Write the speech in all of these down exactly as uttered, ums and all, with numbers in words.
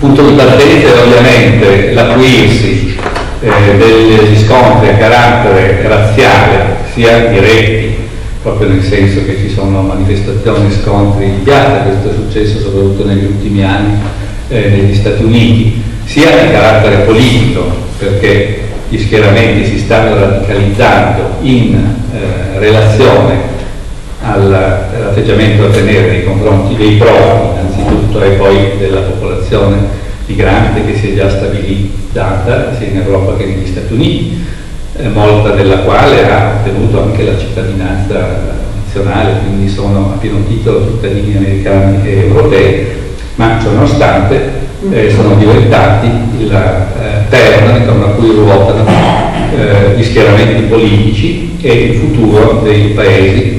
punto di partenza è ovviamente l'acuirsi eh, degli scontri a carattere razziale, sia diretti, proprio nel senso che ci sono manifestazioni e scontri in piazza, questo è successo soprattutto negli ultimi anni eh, negli Stati Uniti, sia di carattere politico, perché gli schieramenti si stanno radicalizzando in eh, relazione all'atteggiamento da tenere nei confronti dei profughi innanzitutto e poi della popolazione migrante che si è già stabilizzata sia in Europa che negli Stati Uniti, eh, molta della quale ha ottenuto anche la cittadinanza nazionale, quindi sono a pieno titolo cittadini americani e europei, ma ciononostante eh, sono diventati il eh, perno intorno a cui ruotano eh, gli schieramenti politici e il futuro dei paesi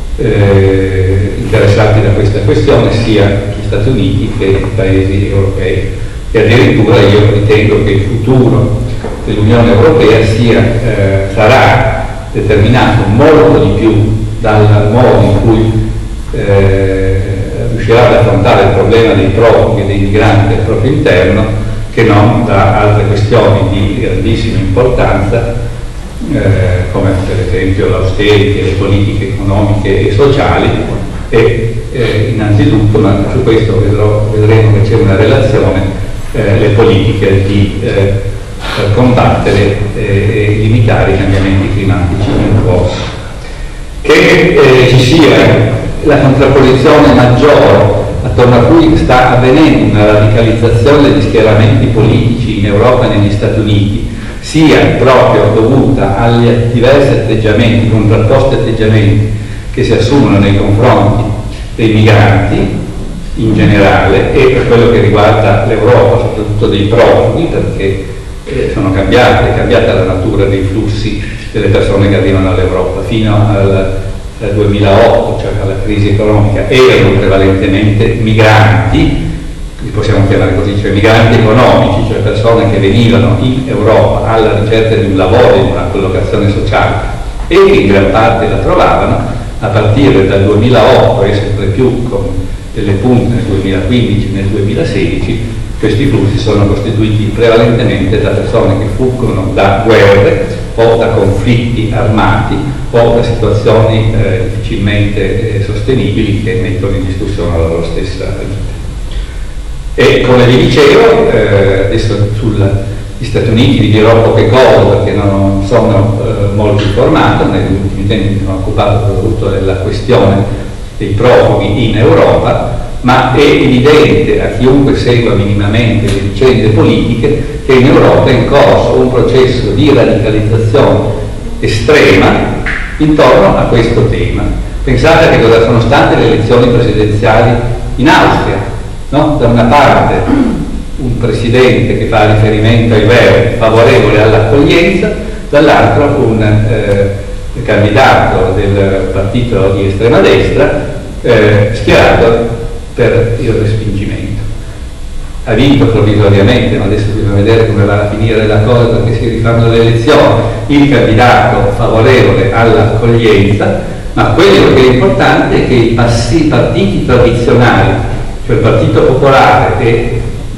Eh, interessati da questa questione, sia gli Stati Uniti che i paesi europei. E addirittura io ritengo che il futuro dell'Unione Europea sia, eh, sarà determinato molto di più dal modo in cui eh, riuscirà ad affrontare il problema dei profughi e dei migranti al proprio interno, che non da altre questioni di grandissima importanza, Eh, come per esempio l'austerity, le politiche economiche e sociali e eh, innanzitutto, ma su questo vedrò, vedremo che c'è una relazione, eh, le politiche di, eh, per combattere eh, e limitare i cambiamenti climatici in corso. Che eh, ci sia la contrapposizione maggiore attorno a cui sta avvenendo una radicalizzazione degli schieramenti politici in Europa e negli Stati Uniti, sia proprio dovuta agli diversi atteggiamenti, contrapposti atteggiamenti che si assumono nei confronti dei migranti in generale e per quello che riguarda l'Europa, soprattutto dei profughi, perché eh, sono cambiate, è cambiata la natura dei flussi delle persone che arrivano all'Europa. Fino al, al duemilaotto, cioè alla crisi economica, erano prevalentemente migranti, li possiamo chiamare così, cioè migranti economici, cioè persone che venivano in Europa alla ricerca di un lavoro, di una collocazione sociale e che in gran parte la trovavano. A partire dal duemilaotto e sempre più con delle punte nel duemilaquindici e nel duemilasedici, questi flussi sono costituiti prevalentemente da persone che fuggono da guerre o da conflitti armati o da situazioni eh, difficilmente eh, sostenibili che mettono in discussione la loro stessa vita. E come vi dicevo, eh, adesso sugli Stati Uniti vi dirò poche cose perché non sono eh, molto informato, negli ultimi tempi mi sono occupato soprattutto della questione dei profughi in Europa, ma è evidente a chiunque segua minimamente le vicende politiche che in Europa è in corso un processo di radicalizzazione estrema intorno a questo tema. Pensate che cosa sono state le elezioni presidenziali in Austria. No? Da una parte un presidente che fa riferimento ai verdi favorevole all'accoglienza, dall'altro un eh, candidato del partito di estrema destra eh, schierato per il respingimento. Ha vinto provvisoriamente, ma adesso bisogna vedere come va a finire la cosa perché si rifanno le elezioni, il candidato favorevole all'accoglienza, ma quello che è importante è che i passi, partiti tradizionali, cioè il Partito Popolare e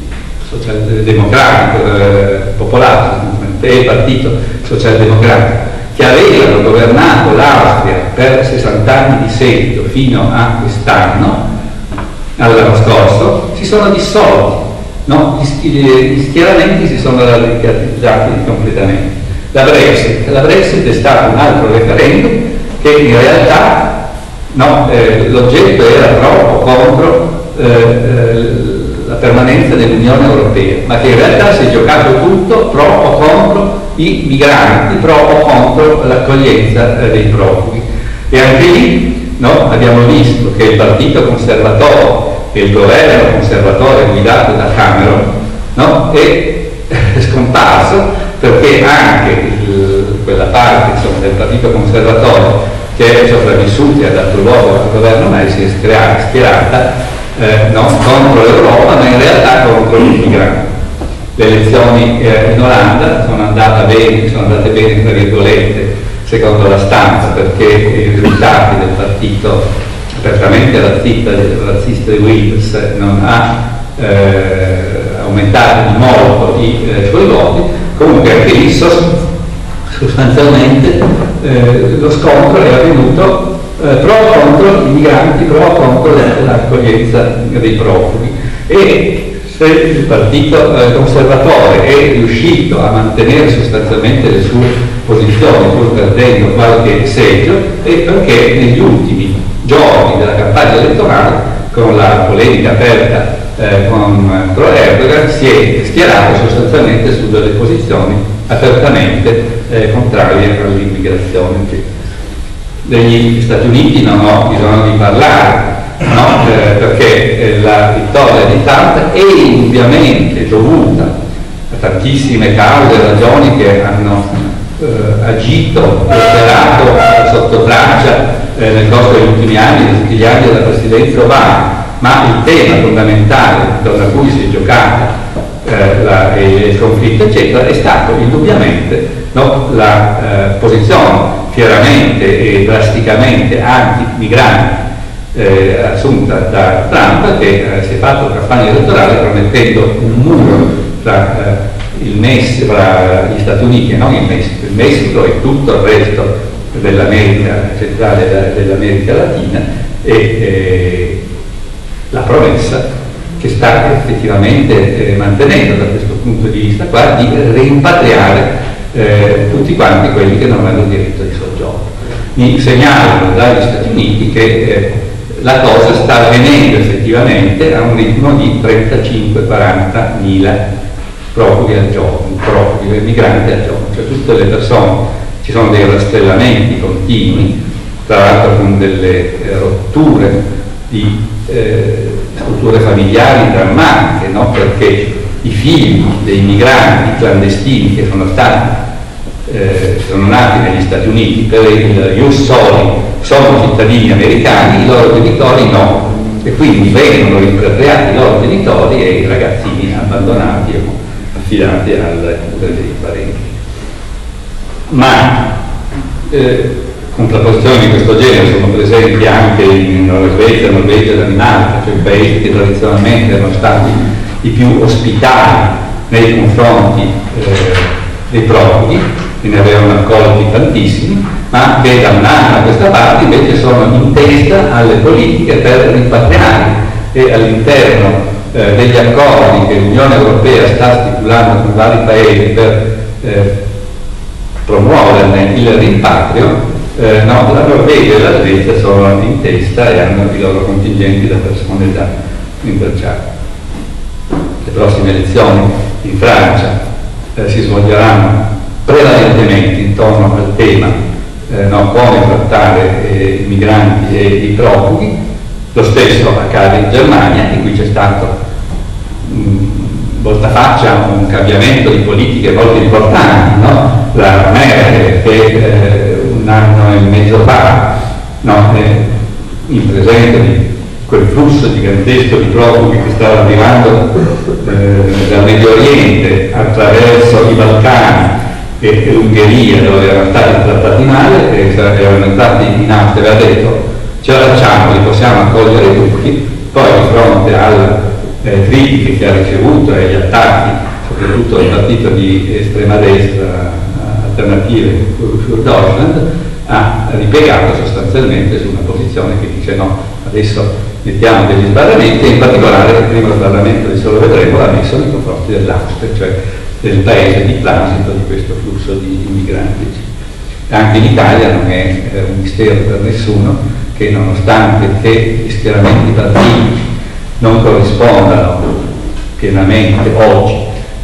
Socialdemocratico eh, Popolare e il Partito Socialdemocratico, che avevano governato l'Austria per sessanta anni di seguito fino a quest'anno, all'anno scorso, si sono dissolti, no? Gli, gli schieramenti si sono radicalizzati completamente. La Brexit, la Brexit è stato un altro referendum che in realtà no, eh, l'oggetto era troppo contro Eh, eh, la permanenza dell'Unione Europea, ma che in realtà si è giocato tutto pro o contro i migranti, pro o contro l'accoglienza eh, dei profughi. E anche lì no, abbiamo visto che il partito conservatore e il governo conservatore guidato da Cameron no, è scomparso, perché anche il, quella parte insomma, del partito conservatore che è sopravvissuta e ha dato luogo al governo May si è schierata, schierata Eh, no, contro l'Europa, ma in realtà contro gli migranti. Le elezioni eh, in Olanda sono andate bene, sono andate bene tra virgolette, secondo la stampa, perché i risultati del partito apertamente razzista, razzista di Wilders non ha eh, aumentare di molto i eh, suoi voti. Comunque anche lì sostanzialmente eh, lo scontro è avvenuto eh, pro o contro i migranti, pro o contro l'accoglienza dei profughi, e se il partito eh, conservatore è riuscito a mantenere sostanzialmente le sue posizioni, pur perdendo qualche seggio, è perché negli ultimi giorni della campagna elettorale, con la polemica aperta eh, contro Erdogan, si è schierato sostanzialmente su delle posizioni apertamente eh, contrarie all'immigrazione. Degli Stati Uniti non ho bisogno di parlare, no? eh, perché eh, la vittoria di Trump è indubbiamente dovuta a tantissime cause e ragioni che hanno eh, agito, operato sotto traccia eh, nel corso degli ultimi anni, di tutti gli anni della presidenza Obama, ma il tema fondamentale attorno a cui si è giocata eh, la, il conflitto eccetera è stato indubbiamente, no, la eh, posizione fieramente e drasticamente anti-migranti eh, assunta da Trump, che eh, si è fatto campagna elettorale promettendo un muro tra, eh, il Messico, tra gli Stati Uniti e non il Messico, il Messico e tutto il resto dell'America centrale e dell'America Latina, e eh, la promessa che sta effettivamente eh, mantenendo da questo punto di vista qua di rimpatriare Eh, tutti quanti quelli che non hanno diritto di soggiorno. Mi segnalano dagli Stati Uniti che eh, la cosa sta avvenendo effettivamente a un ritmo di trentacinque quaranta mila profughi al giorno, profughi, migranti al giorno, cioè tutte le persone, ci sono dei rastrellamenti continui, tra l'altro con delle eh, rotture di eh, strutture familiari drammatiche, no? Perché i figli dei migranti clandestini che sono stati eh, sono nati negli Stati Uniti per il ius soli sono cittadini americani, i loro genitori no, e quindi vengono rimpatriati i loro genitori e i ragazzini abbandonati o affidati alle cure dei parenti. Ma eh, contrapposizioni di questo genere sono presenti anche in Svezia, Norvegia e Danimarca, cioè paesi che tradizionalmente erano stati i più ospitali nei confronti eh, dei profughi, che ne avevano accolti tantissimi, ma che da un anno a questa parte invece sono in testa alle politiche per rimpatriare, e all'interno eh, degli accordi che l'Unione Europea sta stipulando con vari paesi per eh, promuoverne il rimpatrio, eh, no, la Norvegia e la Svezia sono in testa e hanno i loro contingenti da persone da rintracciare. Le prossime elezioni in Francia eh, si svolgeranno prevalentemente intorno al tema eh, no, come trattare eh, i migranti e i profughi. Lo stesso accade in Germania, in cui c'è stato mh, voltafaccia un cambiamento di politiche molto importanti, no? La Merkel che eh, un anno e mezzo fa, no, eh, in presenza di quel flusso gigantesco di profughi che stava arrivando eh, dal Medio Oriente attraverso i Balcani e, e l'Ungheria, dove erano stati trattati male, e erano entrati in Austria, aveva detto ce la facciamo, li possiamo accogliere tutti. Poi di fronte alle eh, critiche che ha ricevuto e agli attacchi soprattutto del partito di estrema destra Alternative für Deutschland, ha ripiegato sostanzialmente su una posizione che dice no, adesso mettiamo degli sbarramenti, e in particolare prima il Parlamento, adesso lo vedremo, l'ha messo nei confronti dell'Austria, cioè del paese di transito di questo flusso di immigranti. Anche in Italia non è eh, un mistero per nessuno che, nonostante che gli schieramenti partitici non corrispondano pienamente oggi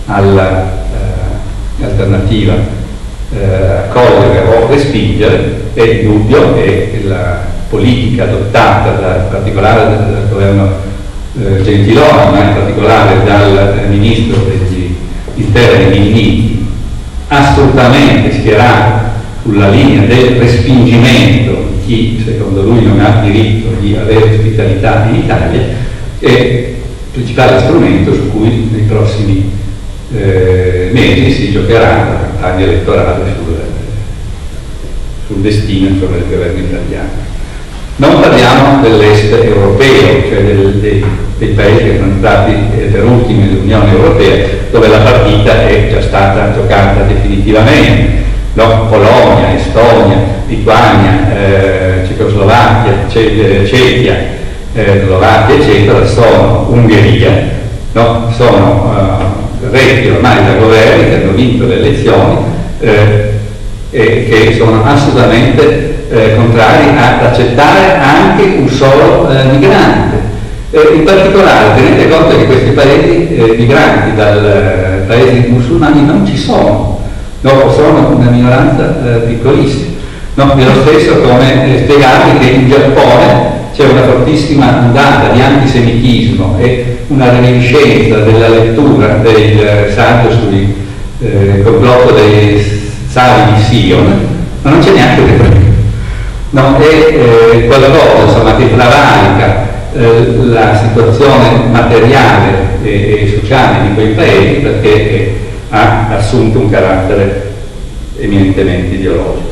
all'alternativa eh, eh, accogliere o respingere, è dubbio che la politica adottata da, in particolare dal governo eh, Gentiloni, ma in particolare dal eh, ministro degli interni Minniti, assolutamente schierato sulla linea del respingimento di chi secondo lui non ha diritto di avere ospitalità in Italia, è il principale strumento su cui nei prossimi eh, mesi si giocherà la campagna elettorale sul, sul destino insomma, del governo italiano. Non parliamo dell'est europeo, cioè del, dei dei paesi che sono entrati eh, per ultimi nell'Unione Europea, dove la partita è già stata giocata definitivamente. No? Polonia, Estonia, Lituania, eh, Cecoslovacchia, Ce- Cechia, eh, Slovacchia, eccetera, sono Ungheria, no? Sono uh, retti ormai da governi che hanno vinto le elezioni eh, e che sono assolutamente eh, contrari ad accettare anche un solo eh, migrante. Eh, in particolare tenete conto che questi paesi eh, migranti dal eh, paesi musulmani non ci sono, no, sono una minoranza eh, piccolissima. No, è lo stesso come eh, spiegarvi che in Giappone c'è una fortissima ondata di antisemitismo e una reminiscenza della lettura del eh, saggio sul eh, complotto dei Savi di Sion, ma non c'è neanche che quello. No, è eh, qualcosa insomma, che travalica eh, la situazione materiale e, e sociale di quei paesi, perché eh, ha assunto un carattere eminentemente ideologico.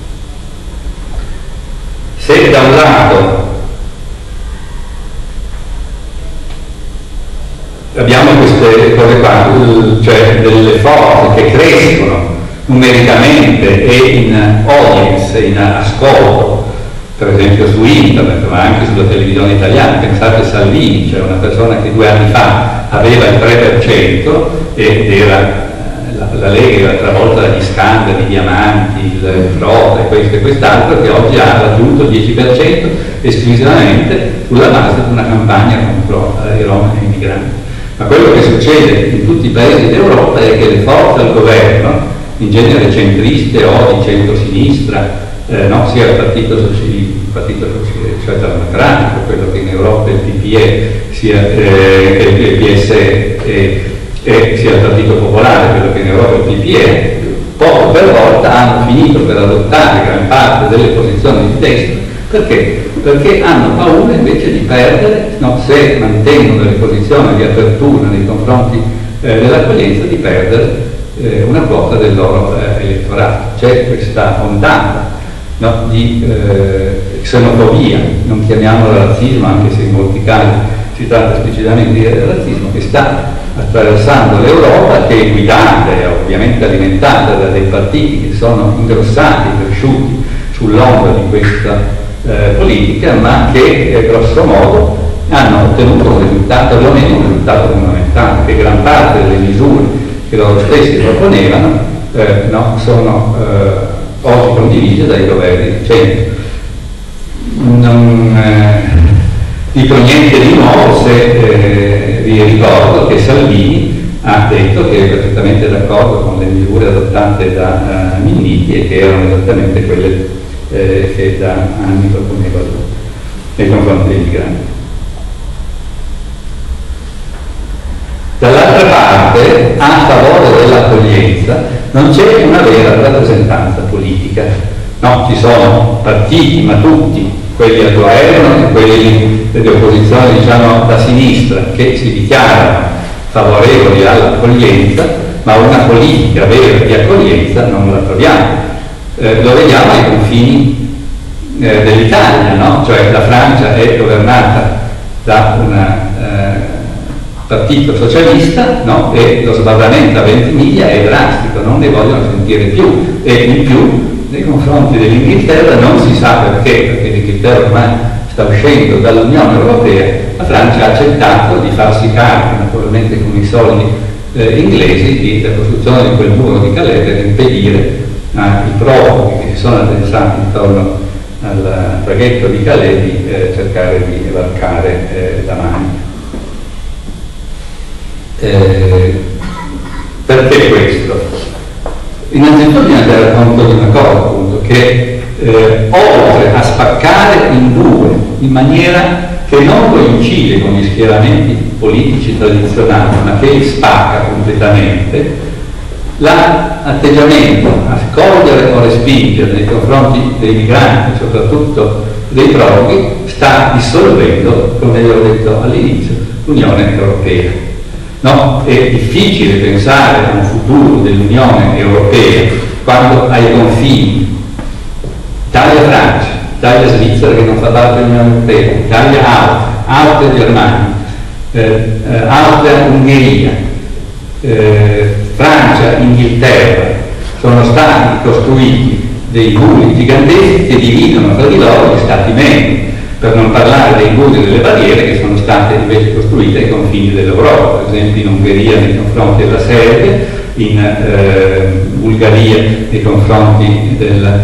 Se da un lato abbiamo queste cose qua, cioè delle forze che crescono numericamente e in audience, in ascolto, per esempio su internet, ma anche sulla televisione italiana. Pensate a Salvini, cioè una persona che due anni fa aveva il tre per cento ed era la, la Lega era travolta dagli scandali, i diamanti, il frode, questo e quest'altro, che oggi ha raggiunto il dieci per cento esclusivamente sulla base di una campagna contro i rom e i migranti. Ma quello che succede in tutti i paesi d'Europa è che le forze al governo, in genere centriste o di centrosinistra, eh, no, sia il partito, il partito socialdemocratico, quello che in Europa è il P P E, sia eh, il P S E, e sia il Partito Popolare, quello che in Europa è il P P E, poco per volta hanno finito per adottare gran parte delle posizioni di destra. Perché? Perché hanno paura invece di perdere, no, se mantengono le posizioni di apertura nei confronti eh, dell'accoglienza, di perdere eh, una quota del loro eh, elettorato. C'è questa ondata, no, di eh, xenofobia, non chiamiamola razzismo, anche se in molti casi si tratta esplicitamente di razzismo, che sta attraversando l'Europa, che è guidata e ovviamente alimentata da dei partiti che sono ingrossati, cresciuti sull'onda di questa eh, politica, ma che eh, grosso modo hanno ottenuto un risultato, almeno un risultato fondamentale, che gran parte delle misure che loro stessi proponevano eh, no, sono eh, oggi condivise dai governi di centro. Non eh, dico niente di nuovo se eh, vi ricordo che Salvini ha detto che è perfettamente d'accordo con le misure adottate da uh, Minniti e che erano esattamente quelle eh, che da anni proponeva lui nei confronti dei migranti. Dall'altra parte, a favore dell'accoglienza, non c'è una vera rappresentanza politica. No, ci sono partiti, ma tutti, quelli al governo e quelli di opposizione, diciamo, da sinistra, che si dichiarano favorevoli all'accoglienza, ma una politica vera di accoglienza non la troviamo. Eh, lo vediamo ai confini eh, dell'Italia, no? Cioè la Francia è governata da un eh, partito socialista, no? E lo sbarramento a Ventimiglia è drastico, non ne vogliono sentire più, e in più nei confronti dell'Inghilterra non si sa perché, perché l'Inghilterra ormai sta uscendo dall'Unione Europea, la Francia ha accettato di farsi carico, naturalmente con i soldi eh, inglesi, di la costruzione di quel muro di Calais per impedire ai profughi che si sono addensati intorno al traghetto di Calais di eh, cercare di varcare eh, la Manica. Eh, perché questo? Innanzitutto bisogna tenere conto di una cosa, appunto, che eh, oltre a spaccare in due in maniera che non coincide con gli schieramenti politici tradizionali, ma che li spacca completamente, l'atteggiamento a scogliere o respingere nei confronti dei migranti, soprattutto dei profughi, sta dissolvendo, come vi ho detto all'inizio, l'Unione Europea. No? È difficile pensare a un futuro dell'Unione Europea quando ai confini Italia-Francia, Italia-Svizzera che non fa parte dell'Unione Europea, Italia-Austria, Austria-Germania, eh, eh, Austria-Ungheria, eh, Francia-Inghilterra, sono stati costruiti dei muri giganteschi che dividono tra di loro gli Stati membri, per non parlare dei muri e delle barriere che sono state invece costruite ai confini dell'Europa, per esempio in Ungheria nei confronti della Serbia, in eh, Bulgaria nei confronti della,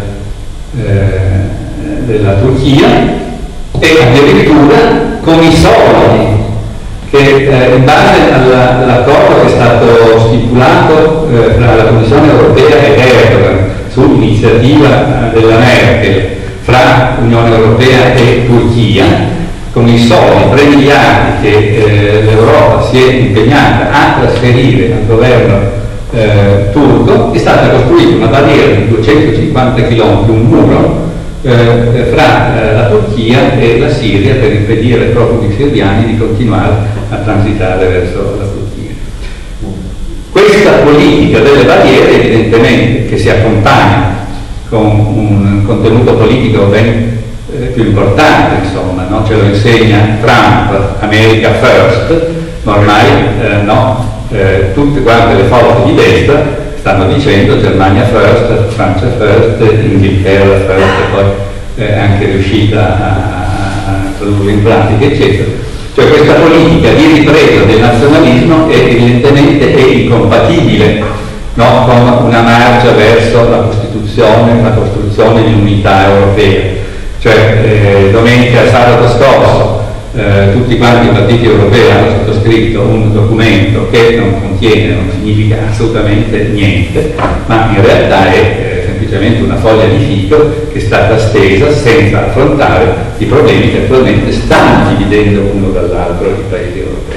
eh, della Turchia, e addirittura con i soldi che eh, in base alla, all'accordo che è stato stipulato eh, tra la Commissione europea ed Erdogan su iniziativa eh, della Merkel fra Unione Europea e Turchia, con i soldi, tre miliardi che eh, l'Europa si è impegnata a trasferire al governo eh, turco, è stata costruita una barriera di duecentocinquanta chilometri, un muro eh, fra eh, la Turchia e la Siria, per impedire ai profughi siriani di continuare a transitare verso la Turchia. Questa politica delle barriere, evidentemente, che si accompagna con un contenuto politico ben eh, più importante, insomma, no? Ce lo insegna Trump, America First, ma ormai eh, no, eh, tutte quante le forze di destra stanno dicendo Germania First, Francia First, Inghilterra First, e poi è eh, anche riuscita a, a tradurre in pratica, eccetera. Cioè questa politica di ripresa del nazionalismo è evidentemente è incompatibile, no, con una marcia verso la Costituzione, la costruzione di unità europea. Cioè eh, domenica, sabato scorso, eh, tutti quanti i partiti europei hanno sottoscritto un documento che non contiene, non significa assolutamente niente, ma in realtà è eh, semplicemente una foglia di fico che è stata stesa senza affrontare i problemi che attualmente stanno dividendo uno dall'altro i paesi europei.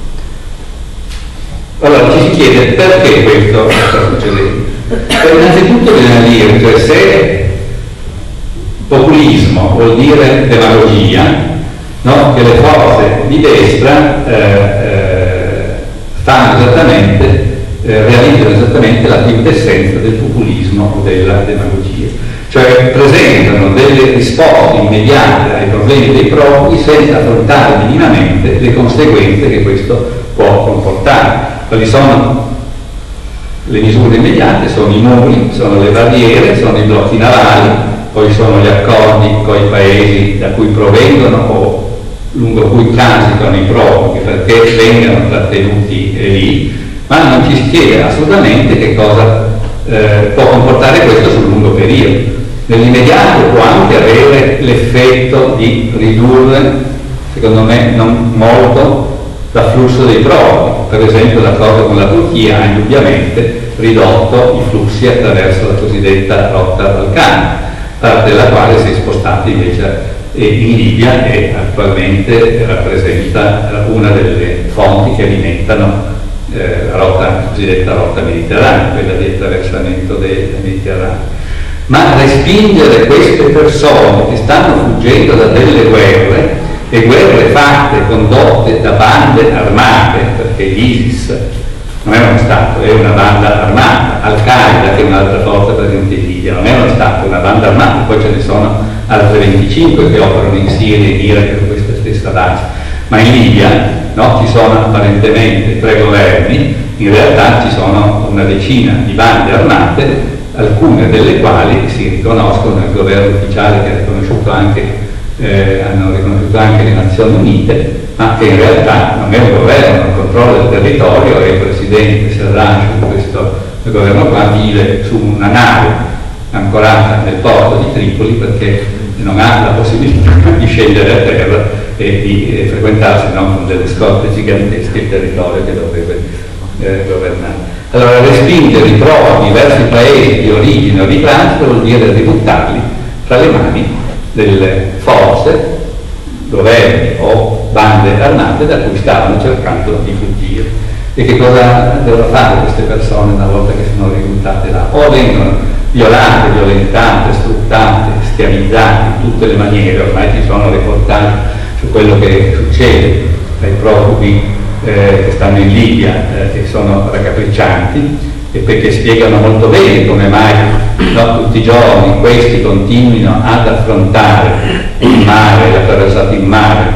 Allora ci si chiede perché questo sta succedendo. E innanzitutto bisogna dire, cioè, se populismo vuol dire demagogia, no? Che le forze di destra eh, eh, fanno esattamente, eh, realizzano esattamente la quintessenza del populismo o della demagogia. Cioè presentano delle risposte immediate ai problemi dei profughi senza affrontare minimamente le conseguenze che questo può comportare. Quali sono le misure immediate? Sono i muri, sono le barriere, sono i blocchi navali, poi sono gli accordi con i paesi da cui provengono o lungo cui transitano i profughi perché vengano trattenuti lì, ma non ci si chiede assolutamente che cosa eh, può comportare questo sul lungo periodo. Nell'immediato può anche avere l'effetto di ridurre, secondo me non molto, l'afflusso dei profughi. Per esempio l'accordo con la Turchia ha indubbiamente ridotto i flussi attraverso la cosiddetta rotta balcanica, parte della quale si è spostata invece in Libia e attualmente rappresenta una delle fonti che alimentano eh, la rotta, cosiddetta rotta mediterranea, quella di attraversamento del Mediterraneo. Ma respingere queste persone che stanno fuggendo da delle guerre, le guerre fatte, condotte da bande armate, perché l'ISIS non è uno Stato, è una banda armata, Al-Qaeda, che è un'altra forza presente in Libia, non è uno Stato, è una banda armata, poi ce ne sono altre venticinque che operano in Siria e in Iraq con questa stessa base. Ma in Libia, no, ci sono apparentemente tre governi, in realtà ci sono una decina di bande armate, alcune delle quali si riconoscono nel governo ufficiale che ha riconosciuto anche Eh, hanno riconosciuto anche le Nazioni Unite, ma che in realtà non è un governo, il controllo del territorio, e il presidente Serraj di questo governo qua vive su una nave ancorata nel porto di Tripoli perché non ha la possibilità di scendere a terra e di eh, frequentare, se non con delle scorte gigantesche, il territorio che dovrebbe eh, governare. Allora respingere i profughi verso i paesi di origine o di transito vuol dire ributtarli fra le mani delle forze, governi o bande armate da cui stavano cercando di fuggire. E che cosa devono fare queste persone una volta che sono ributtate là? O vengono violate, violentate, sfruttate, schiavizzate in tutte le maniere. Ormai ci sono reportage su quello che succede ai profughi eh, che stanno in Libia, eh, che sono raccapriccianti, e perché spiegano molto bene come mai no, tutti i giorni questi continuino ad affrontare il mare, la traversata in mare,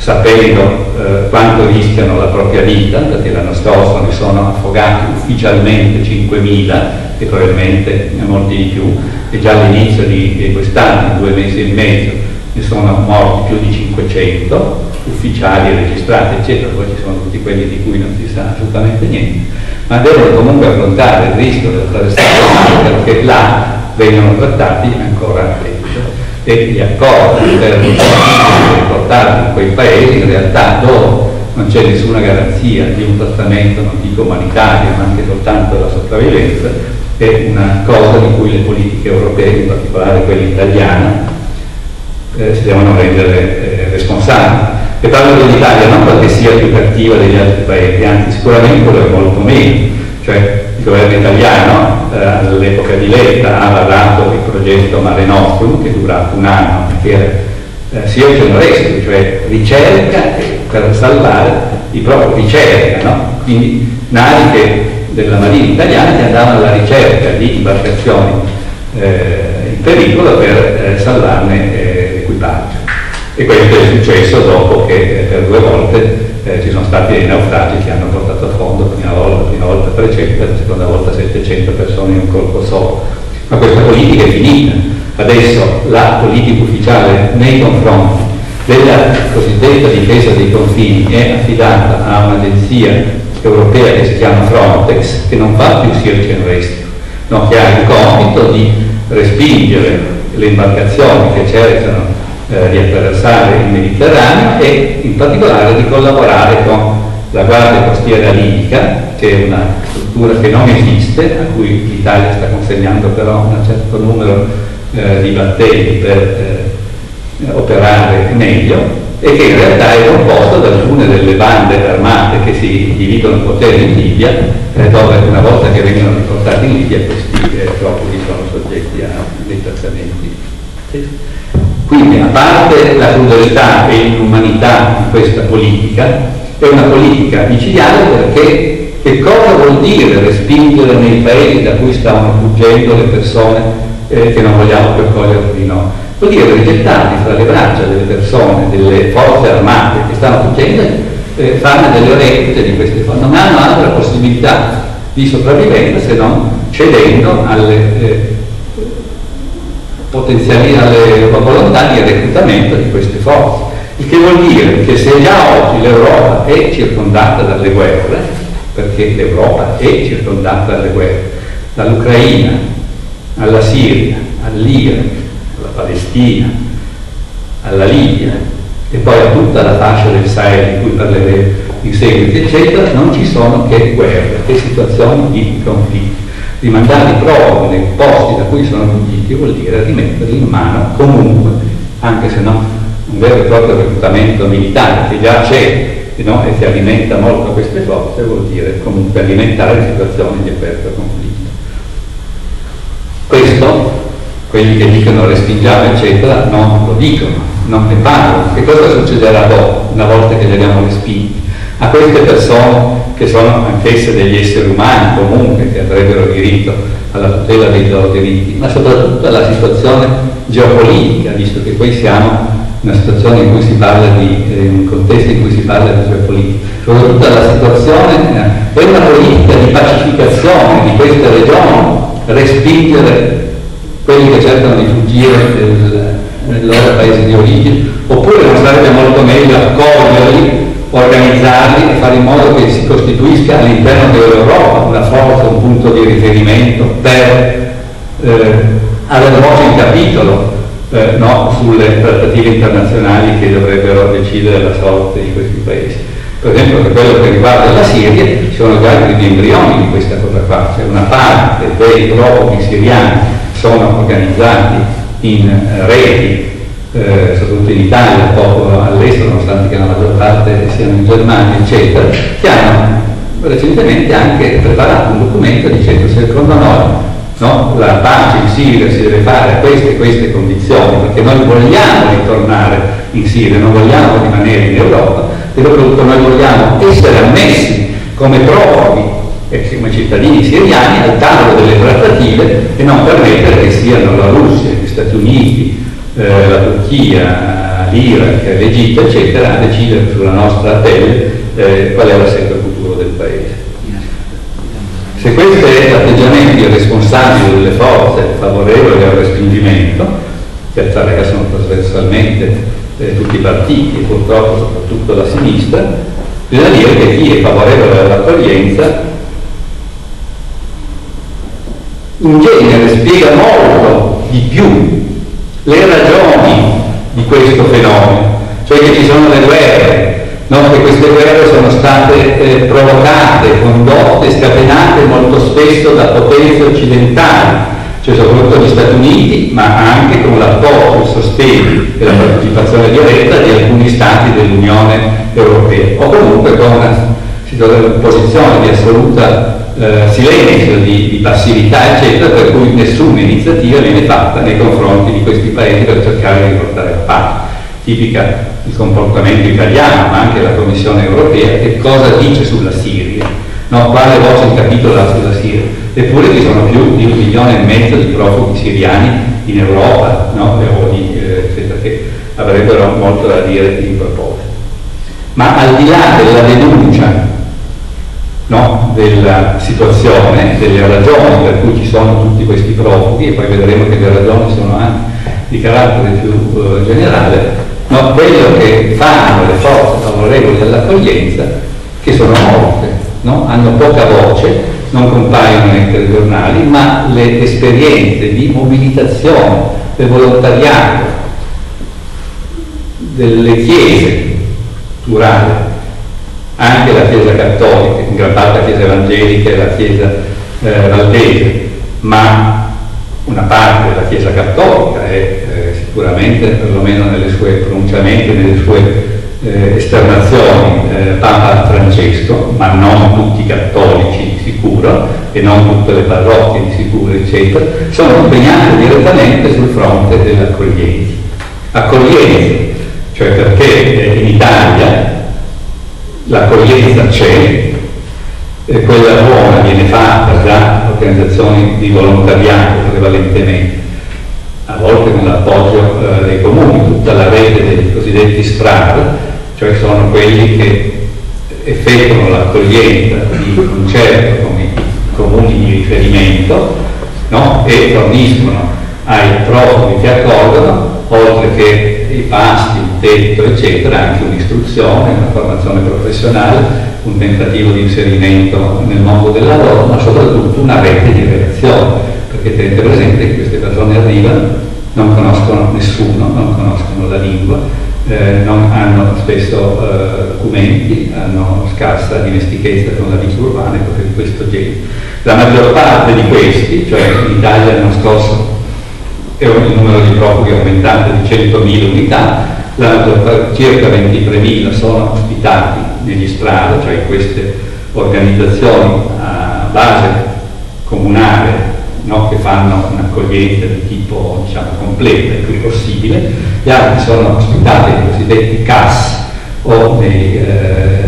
sapendo eh, quanto rischiano la propria vita, perché l'anno scorso ne sono affogati ufficialmente cinquemila e probabilmente molti di più, e già all'inizio di, di quest'anno, in due mesi e mezzo, ne sono morti più di cinquecento, ufficiali registrati, eccetera. Poi ci sono tutti quelli di cui non si sa assolutamente niente, ma devono comunque affrontare il rischio di attraversare il mare, perché là vengono trattati ancora peggio. E gli accordi per riportarli in quei paesi, in realtà dove non c'è nessuna garanzia di un trattamento, non dico umanitario, ma anche soltanto della sopravvivenza, è una cosa di cui le politiche europee, in particolare quella italiana, eh, si devono rendere eh, responsabili. E parlo dell'Italia non perché sia più cattiva degli altri paesi, anzi sicuramente lo è molto meno. Cioè il governo italiano eh, all'epoca di Letta ha varato il progetto Mare Nostrum, che è durato un anno, che era eh, sia oceanoresco, cioè ricerca per salvare i propri ricerca, no? Quindi navi che, della Marina italiana, che andavano alla ricerca di imbarcazioni eh, in pericolo per eh, salvarne eh, l'equipaggio. E questo è successo dopo che eh, per due volte eh, ci sono stati dei naufragi che hanno portato a fondo, la prima volta, la prima volta trecento, la seconda volta settecento persone in un colpo solo. Ma questa politica è finita. Adesso la politica ufficiale nei confronti della cosiddetta difesa dei confini è affidata a un'agenzia europea che si chiama Frontex, che non fa più search and rescue, no, che ha il compito di respingere le imbarcazioni che cercano eh, di attraversare il Mediterraneo e in particolare di collaborare con la Guardia Costiera Libica, che è una struttura che non esiste, a cui l'Italia sta consegnando però un certo numero eh, di battelli per eh, operare meglio, e che in realtà è composto da alcune delle bande armate che si dividono il potere in Libia, eh, dove una volta che vengono riportati in Libia questi eh, profughi sono soggetti a dei trattamenti. Quindi, a parte la crudeltà e l'inumanità di questa politica, è una politica micidiale, perché che cosa vuol dire respingere nei paesi da cui stavano fuggendo le persone eh, che non vogliamo più accogliere di noi? Vuol dire rigettarli fra le braccia delle persone, delle forze armate che stanno fuggendo, eh, farne delle reclute di queste forze. Non hanno altra possibilità di sopravvivenza se non cedendo alle eh, potenziali, alle volontà di reclutamento di queste forze. Il che vuol dire che se già oggi l'Europa è circondata dalle guerre, perché l'Europa è circondata dalle guerre, dall'Ucraina alla Siria, all'Iraq, alla Palestina, alla Libia e poi a tutta la fascia del Sahel di cui parleremo in seguito, eccetera, non ci sono che guerre, che situazioni di conflitto. Rimandare i profughi nei posti da cui sono fuggiti vuol dire rimetterli in mano comunque, anche se non un vero e proprio reclutamento militare che già c'è, no? E che alimenta molto queste forze, vuol dire comunque alimentare le situazioni di aperto conflitto. Questo, quelli che dicono respingiamo eccetera, non lo dicono, non ne parlano. Che cosa succederà dopo, una volta che li abbiamo respinti? A queste persone, che sono anch'esse degli esseri umani comunque, che avrebbero diritto alla tutela dei loro diritti, ma soprattutto alla situazione geopolitica, visto che poi siamo in una situazione in cui si parla di, eh, un contesto in cui si parla di geopolitica, soprattutto alla situazione, eh, è una politica di pacificazione di queste regioni, respingere quelli che cercano di fuggire del, nel loro paese di origine, oppure non sarebbe molto meglio accoglierli, organizzarli e fare in modo che si costituisca all'interno dell'Europa una forza, un punto di riferimento per eh, avere voce in capitolo eh, no, sulle trattative internazionali che dovrebbero decidere la sorte di questi paesi. Per esempio, per quello che riguarda la Siria, ci sono già gli embrioni di questa cosa qua, cioè una parte dei profughi siriani sono organizzati in eh, reti, Eh, soprattutto in Italia, poco all'estero, nonostante che la maggior parte siano in Germania, eccetera, che hanno recentemente anche preparato un documento dicendo: secondo noi no, la pace in Siria si deve fare a queste e queste condizioni, perché noi vogliamo ritornare in Siria, non vogliamo rimanere in Europa, e soprattutto noi vogliamo essere ammessi come profughi e come cittadini siriani al tavolo delle trattative e non permettere che siano la Russia, gli Stati Uniti, Eh, la Turchia, all'Iraq, all'Egitto, eccetera, a decidere sulla nostra pelle eh, qual è l'assetto futuro del Paese. Se questo è l'atteggiamento irresponsabile delle forze favorevoli al respingimento, che attraversano trasversalmente eh, tutti i partiti e purtroppo soprattutto la sinistra, bisogna dire che chi è favorevole all'accoglienza in genere spiega molto di più le ragioni di questo fenomeno, cioè che ci sono le guerre, no? Che queste guerre sono state eh, provocate, condotte, scatenate molto spesso da potenze occidentali, cioè soprattutto gli Stati Uniti, ma anche con l'appoggio, il sostegno e la partecipazione diretta di alcuni Stati dell'Unione Europea, o comunque con una, una posizione di assoluta eh, silenzio, di, di passività, eccetera, per cui nessuna iniziativa viene fatta nei confronti di questi paesi per cercare di portare a pace. Tipica il comportamento italiano, ma anche la Commissione Europea, che cosa dice sulla Siria, no? Quale voce in capitolo ha sulla Siria? Eppure ci sono più di un milione e mezzo di profughi siriani in Europa, no? O di, eh, eccetera, che avrebbero molto da dire in proposito. Ma al di là della denuncia, no, della situazione, delle ragioni per cui ci sono tutti questi profughi, e poi vedremo che le ragioni sono anche di carattere più eh, generale, no, quello che fanno le forze favorevoli all'accoglienza, che sono molte, no, hanno poca voce, non compaiono nei telegiornali, ma le esperienze di mobilitazione del volontariato, delle chiese plurali, anche la Chiesa cattolica, in gran parte la Chiesa evangelica e la Chiesa eh, valdese, ma una parte della Chiesa cattolica è eh, sicuramente, perlomeno nelle sue pronunciamenti, nelle sue eh, esternazioni, eh, Papa Francesco, ma non tutti i cattolici di sicuro e non tutte le parrocchie di sicuro, eccetera, sono impegnati direttamente sul fronte dell'accoglienza. Accoglienza, cioè perché eh, in Italia l'accoglienza c'è, eh, quella buona viene fatta da organizzazioni di volontariato prevalentemente, a volte con l'appoggio eh, dei comuni, tutta la rete dei cosiddetti SPRAR, cioè sono quelli che effettuano l'accoglienza di concerto con i comuni di riferimento, no? E forniscono ai profughi che accolgono, oltre che i pasti, il tetto, eccetera, anche un'istruzione, una formazione professionale, un tentativo di inserimento nel mondo del lavoro, ma soprattutto una rete di relazione, perché tenete presente che queste persone arrivano, non conoscono nessuno, non conoscono la lingua, eh, non hanno spesso eh, documenti, hanno scarsa dimestichezza con la vita urbana e cose di questo genere. La maggior parte di questi, cioè in Italia l'anno scorso il numero di profughi è aumentato di centomila unità, la, circa ventitremila sono ospitati negli SPRAR, cioè in queste organizzazioni a base comunale, no, che fanno un'accoglienza di tipo, diciamo, completa il più possibile. Gli altri sono ospitati nei cosiddetti C A S o nei eh,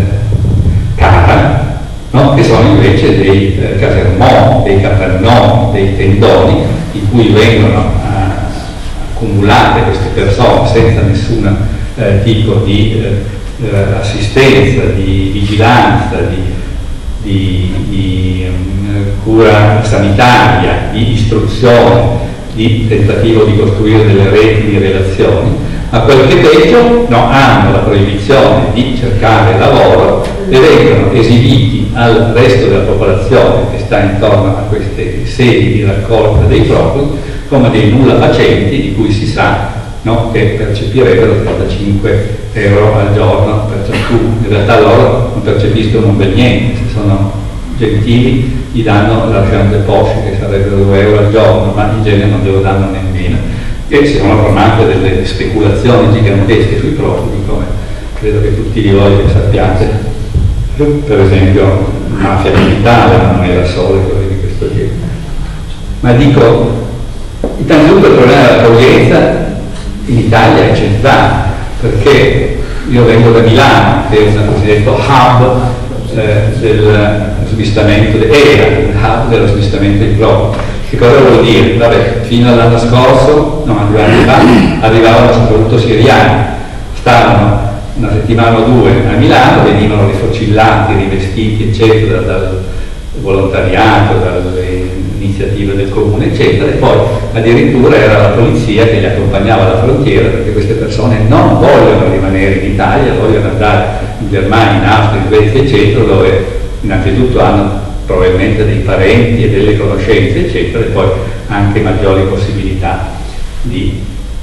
CARA, no, che sono invece dei eh, casermoni, dei capannoni, dei tendoni in cui vengono accumulate queste persone senza nessun eh, tipo di eh, assistenza, di vigilanza, di, di, di um, cura sanitaria, di istruzione, di tentativo di costruire delle reti di relazioni. Ma quel che peggio, no, hanno la proibizione di cercare lavoro e vengono esibiti al resto della popolazione che sta intorno a queste sedi di raccolta dei profughi come dei nulla facenti, di cui si sa, no, che percepirebbero trentacinque euro al giorno per ciascuno. In realtà loro non percepiscono un bel niente, se sono gentili gli danno l'argent de poche, che sarebbero due euro al giorno, ma in genere non glielo danno nemmeno. E si sono formate delle speculazioni gigantesche sui profughi, come credo che tutti di voi sappiate, per esempio Mafia Digitale, ma non era solo cose di questo genere. Ma dico, innanzitutto il problema dell'accoglienza in Italia è centrale, perché io vengo da Milano, che è un cosiddetto hub eh, del smistamento, era un hub dello smistamento di profughi. Che cosa vuol dire? Vabbè, fino all'anno scorso, no, due anni fa, arrivavano soprattutto siriani, stavano una settimana o due a Milano, venivano rifocillati, rivestiti eccetera dal volontariato, dalle iniziative del comune eccetera, e poi addirittura era la polizia che li accompagnava alla frontiera, perché queste persone non vogliono rimanere in Italia, vogliono andare in Germania, in Austria, in Svezia eccetera, dove innanzitutto hanno probabilmente dei parenti e delle conoscenze eccetera, e poi anche maggiori possibilità di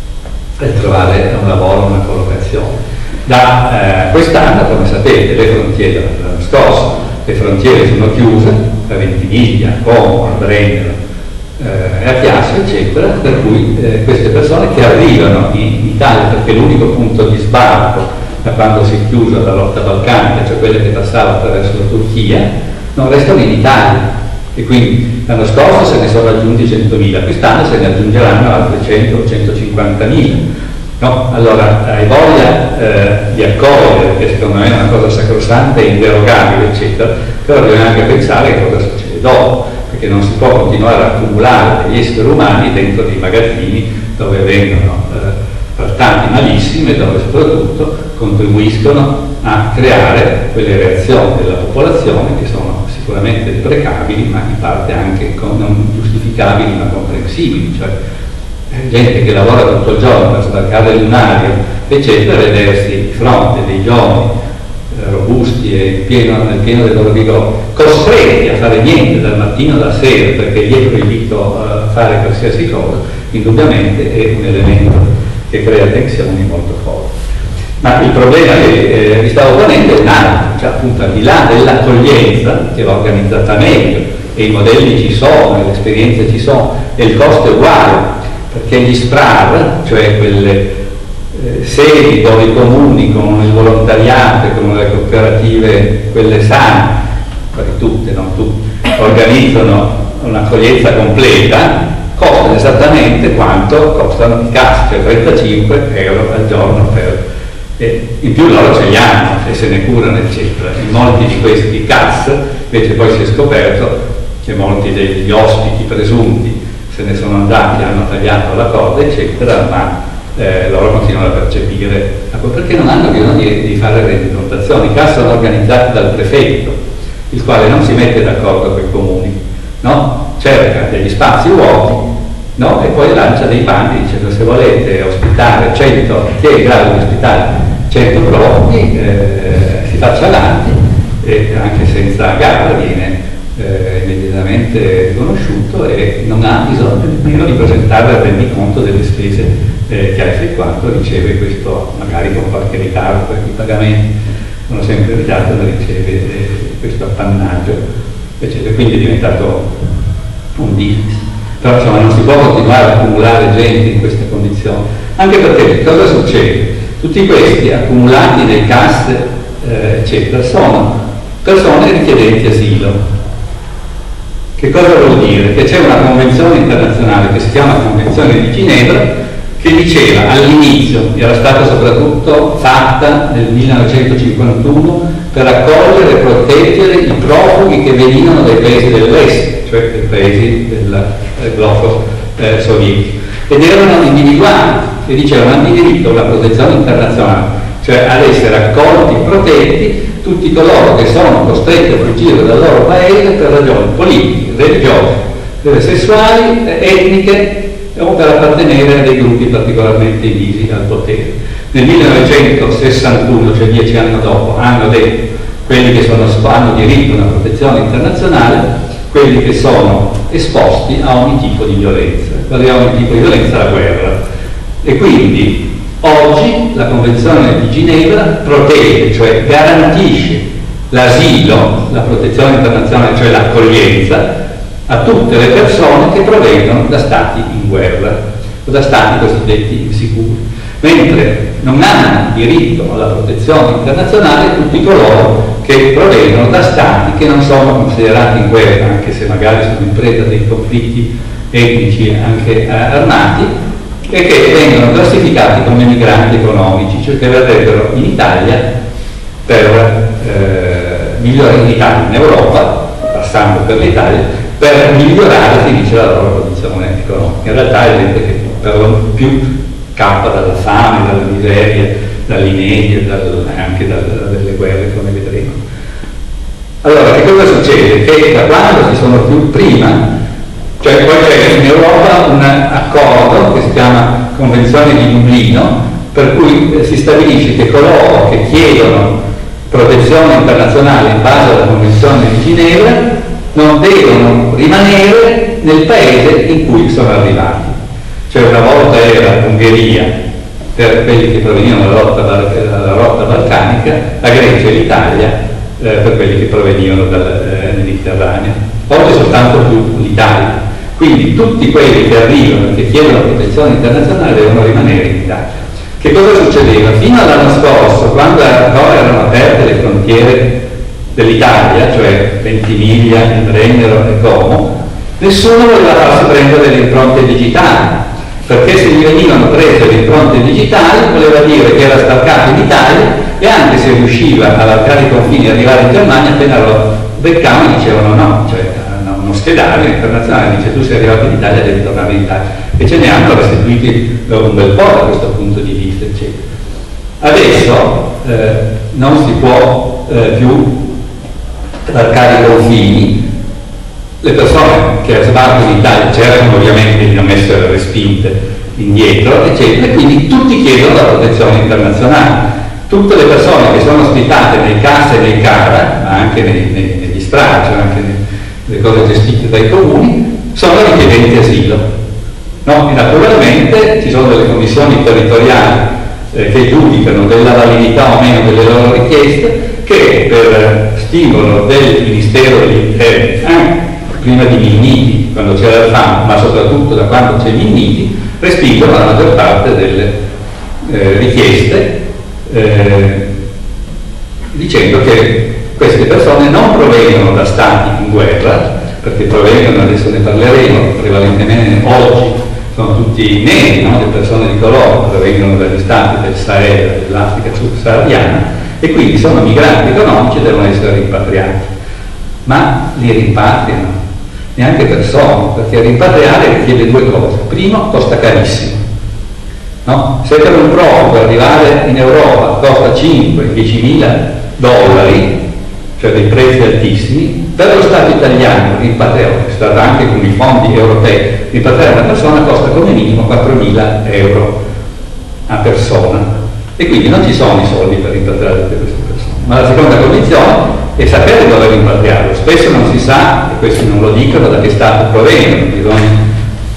trovare un lavoro, una collocazione. Da eh, quest'anno, come sapete, le frontiere, l'anno scorso, le frontiere sono chiuse a Ventimiglia, a Como, a Brennero, eh, a Chiasso, eccetera, per cui eh, queste persone che arrivano in Italia, perché l'unico punto di sbarco da quando si è chiusa la rotta balcanica, cioè quella che passava attraverso la Turchia, non restano in Italia. E quindi l'anno scorso se ne sono aggiunti centomila, quest'anno se ne aggiungeranno altri cento o centocinquantamila. No? Allora hai voglia eh, di accogliere, che secondo me è una cosa sacrosanta e inderogabile, eccetera, però bisogna anche pensare a cosa succede dopo, perché non si può continuare a accumulare degli esseri umani dentro dei magazzini dove vengono eh, trattati malissimo e dove soprattutto contribuiscono a creare quelle reazioni della popolazione che sono sicuramente deprecabili, ma in parte anche non giustificabili ma comprensibili, cioè gente che lavora tutto il giorno per sbarcare il lunario eccetera, vedersi di fronte dei giovani eh, robusti e pieno, nel pieno del loro vigore, costretti a fare niente dal mattino alla sera perché gli è proibito eh, fare qualsiasi cosa, indubbiamente è un elemento che crea tensioni molto forti. Ma il problema che eh, vi stavo ponendo è un altro, cioè appunto al di là dell'accoglienza che va organizzata meglio e i modelli ci sono, e le esperienze ci sono e il costo è uguale, perché gli S P R A R, cioè quelle eh, sedi dove i comuni con il volontariato e con le cooperative, quelle sane, quasi tutte, non tutte, organizzano un'accoglienza completa, costano esattamente quanto costano i C A S, cioè trentacinque euro al giorno per... E in più loro ce li hanno e se ne curano eccetera. In molti di questi C A S invece poi si è scoperto che molti degli ospiti presunti se ne sono andati, hanno tagliato la corda eccetera, ma eh, loro continuano a percepire, perché non hanno bisogno di, di fare rendicontazioni. I C A S sono organizzati dal prefetto, il quale non si mette d'accordo con i comuni, no? Cerca degli spazi vuoti, no? E poi lancia dei bandi dicendo se volete ospitare cento, chi è in grado di ospitare cento profughi eh, si faccia avanti, e anche senza gara viene Eh, immediatamente riconosciuto e non ha bisogno nemmeno di presentare il rendiconto delle spese eh, che ha effettuato, riceve questo magari con qualche ritardo perché i pagamenti sono sempre in ritardo, ma riceve eh, questo appannaggio eccetera. Quindi è diventato un business, però insomma non si può continuare a accumulare gente in queste condizioni, anche perché cosa succede? Tutti questi accumulati nei C A S eh, eccetera sono persone richiedenti asilo. Che cosa vuol dire? Che c'è una convenzione internazionale che si chiama Convenzione di Ginevra che diceva all'inizio, era stata soprattutto fatta nel millenovecentocinquantuno per accogliere e proteggere i profughi che venivano dai paesi dell'est, cioè dai paesi del, del blocco eh, sovietico, ed erano individuali e dicevano hanno diritto a una protezione internazionale, cioè ad essere accolti e protetti tutti coloro che sono costretti a fuggire dal loro paese per ragioni politiche, religiose, sessuali, etniche o per appartenere a dei gruppi particolarmente divisi al potere. Nel millenovecentosessantuno, cioè dieci anni dopo, hanno detto quelli che sono, hanno diritto a una protezione internazionale, quelli che sono esposti a ogni tipo di violenza. Qual è ogni tipo di violenza? La guerra. E quindi oggi la Convenzione di Ginevra protegge, cioè garantisce l'asilo, la protezione internazionale, cioè l'accoglienza, a tutte le persone che provengono da stati in guerra o da stati cosiddetti insicuri, mentre non hanno diritto alla protezione internazionale tutti coloro che provengono da stati che non sono considerati in guerra, anche se magari sono in preda dei conflitti etnici anche eh, armati, e che vengono classificati come migranti economici, cioè che verrebbero in Italia per eh, migliorare in Italia, in Europa, passando per l'Italia, per migliorare, si dice, la loro condizione economica. In realtà è gente che per lo più scappa dalla fame, dalla miseria, dall'I N E D e anche dal, dalle guerre, come vedremo. Allora, che cosa succede? Che da quando ci sono più prima, cioè poi c'è in Europa un accordo che si chiama Convenzione di Dublino, per cui si stabilisce che coloro che chiedono protezione internazionale in base alla Convenzione di Ginevra non devono rimanere nel paese in cui sono arrivati. Cioè una volta era l'Ungheria per quelli che provenivano dalla rotta, dalla rotta balcanica, la Grecia e l'Italia eh, per quelli che provenivano dal eh, Mediterraneo. Oggi soltanto più l'Italia. Quindi tutti quelli che arrivano e che chiedono protezione internazionale devono rimanere in Italia. Che cosa succedeva? Fino all'anno scorso, quando ancora erano aperte le frontiere dell'Italia, cioè Ventimiglia, il Brennero e Como, nessuno voleva farsi prendere le impronte digitali, perché se gli venivano prese le impronte digitali voleva dire che era staccato in Italia, e anche se riusciva a varcare i confini e arrivare in Germania, appena lo beccavano dicevano no, cioè un ospedale internazionale dice tu sei arrivato in Italia, devi tornare in Italia, e ce ne hanno restituiti un bel po' da questo punto di vista, eccetera. Adesso eh, non si può eh, più varcare i confini, le persone che sbarcano in Italia cercano ovviamente di non essere respinte indietro, eccetera, e quindi tutti chiedono la protezione internazionale. Tutte le persone che sono ospitate nei C A S e nei C A R A, ma anche nei, nei, negli stralci, anche nelle cose gestite dai comuni, sono richiedenti asilo. No? E naturalmente ci sono delle commissioni territoriali eh, che giudicano della validità o meno delle loro richieste, che per stimolo del Ministero degli Interni, eh, prima di Minniti, quando c'era il FAM, ma soprattutto da quando c'è Minniti, respingono la maggior parte delle eh, richieste, eh, dicendo che queste persone non provengono da stati in guerra, perché provengono, adesso ne parleremo, prevalentemente oggi sono tutti neri, no? Le persone di colore provengono dagli stati del Sahel, dell'Africa subsahariana, e quindi sono migranti economici e devono essere rimpatriati. Ma li rimpatriano neanche persone, perché rimpatriare richiede due cose. Primo, costa carissimo. No? Se per un profugo arrivare in Europa costa cinque diecimila dollari, cioè dei prezzi altissimi, per lo Stato italiano rimpatriare, è stato anche con i fondi europei, rimpatriare una persona costa come minimo quattromila euro a persona, e quindi non ci sono i soldi per rimpatriare tutte queste persone. Ma la seconda condizione è sapere dove rimpatriarlo. Spesso non si sa, e questi non lo dicono, da che Stato provengono, bisogna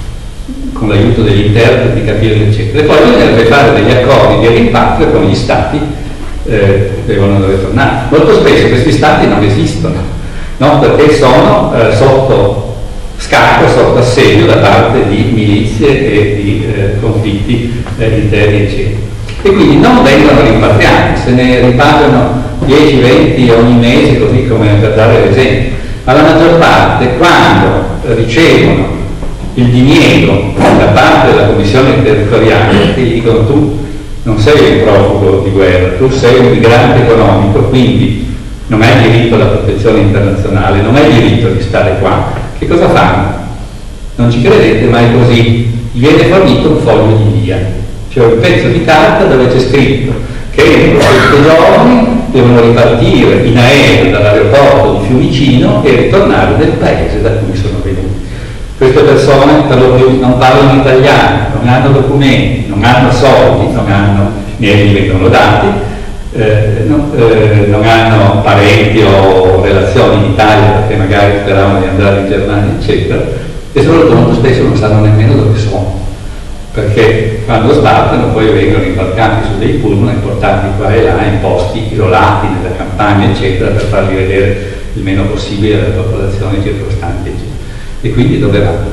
con l'aiuto degli interpreti capire, eccetera. E poi bisognerebbe fare degli accordi di rimpatrio con gli Stati eh, devono dove tornare. Molto spesso questi Stati non esistono, no? Perché sono eh, sotto scacco, sotto assedio da parte di milizie e di eh, conflitti eh, interni, eccetera. E quindi non vengono rimpatriati, se ne rimpatriano dieci venti ogni mese, così come per dare l'esempio, ma la maggior parte, quando ricevono il diniego da parte della commissione territoriale, che gli dicono tu non sei un profugo di guerra, tu sei un migrante economico, quindi non hai diritto alla protezione internazionale, non hai diritto di stare qua, che cosa fanno? Non ci credete, ma è così. Gli viene fornito un foglio di via, cioè un pezzo di carta dove c'è scritto che entro sette giorni devono ripartire in aereo dall'aeroporto di Fiumicino e ritornare nel paese da cui sono venuti. Queste persone per lo più non parlano italiano, non hanno documenti, non hanno soldi, non hanno, né gli vengono dati, eh, non, eh, non hanno parenti o relazioni in Italia perché magari speravano di andare in Germania, eccetera, e soprattutto molto spesso non sanno nemmeno dove sono, perché quando sbarcano poi vengono imbarcati su dei pullman e portati qua e là in posti isolati, nella campagna, eccetera, per farli vedere il meno possibile alla popolazione circostante, eccetera. E quindi dove vanno?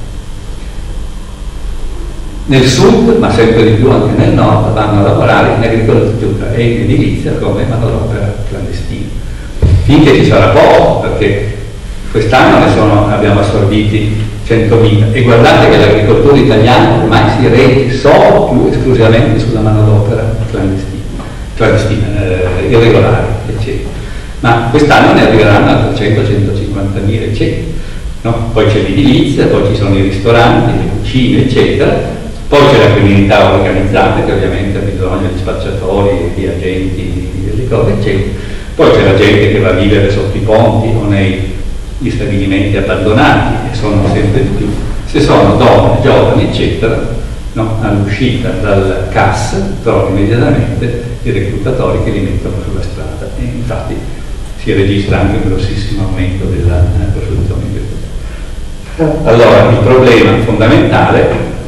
Nel sud, ma sempre di più anche nel nord, vanno a lavorare in agricoltura e in edilizia come manodopera clandestina. Finché ci sarà poco, perché quest'anno ne sono, abbiamo assorbiti centomila, e guardate che l'agricoltura italiana ormai si regge solo più esclusivamente sulla manodopera clandestina, clandestina eh, irregolare, eccetera. Ma quest'anno ne arriveranno a trecento centocinquantamila, eccetera. No? Poi c'è l'edilizia, poi ci sono i ristoranti, le cucine, eccetera, Poi c'è la criminalità organizzata, che ovviamente ha bisogno di spacciatori, di agenti, di cose, eccetera. Poi c'è la gente che va a vivere sotto i ponti o negli stabilimenti abbandonati, e sono sempre di più. Se sono donne, giovani, eccetera, no? All'uscita dal C A S trovo immediatamente i reclutatori che li mettono sulla strada, e infatti si registra anche un grossissimo aumento della eh, prostituzione in questo. Allora il problema fondamentale,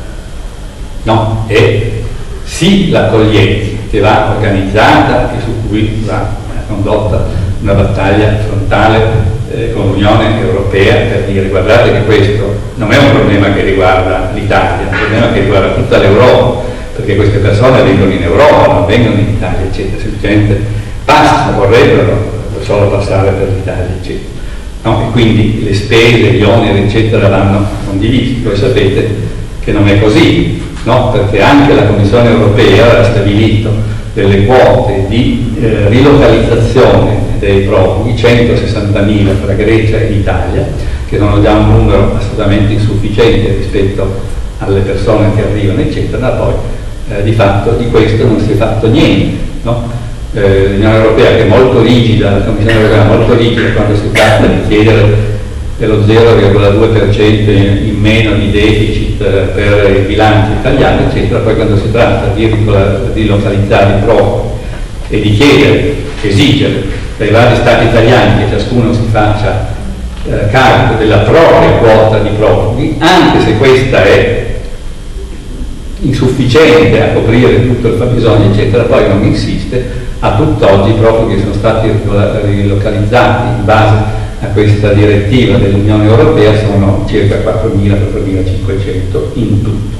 no, è sì l'accoglienza, che va organizzata e su cui va condotta una battaglia frontale eh, con l'Unione Europea, per dire guardate che questo non è un problema che riguarda l'Italia, è un problema che riguarda tutta l'Europa, perché queste persone vengono in Europa, non vengono in Italia, eccetera, semplicemente passano, vorrebbero solo passare per l'Italia, eccetera. No? E quindi le spese, gli oneri, eccetera, vanno condivisi. Voi sapete che non è così, no? Perché anche la Commissione Europea ha stabilito delle quote di eh, rilocalizzazione dei profughi, centosessantamila tra Grecia e Italia, che sono già un numero assolutamente insufficiente rispetto alle persone che arrivano, eccetera, ma poi eh, di fatto di questo non si è fatto niente, no? Eh, L'Unione Europea, che è molto rigida, la Commissione Europea è molto rigida quando si tratta di chiedere lo zero virgola due per cento in meno di deficit per il bilancio italiano, eccetera, poi quando si tratta di rilocalizzare i profughi e di chiedere, esigere dai vari Stati italiani che ciascuno si faccia eh, carico della propria quota di profughi, anche se questa è insufficiente a coprire tutto il fabbisogno, eccetera, poi non insiste. A tutt'oggi i profughi che sono stati rilocalizzati in base a questa direttiva dell'Unione Europea sono circa quattromila quattromilacinquecento in tutto.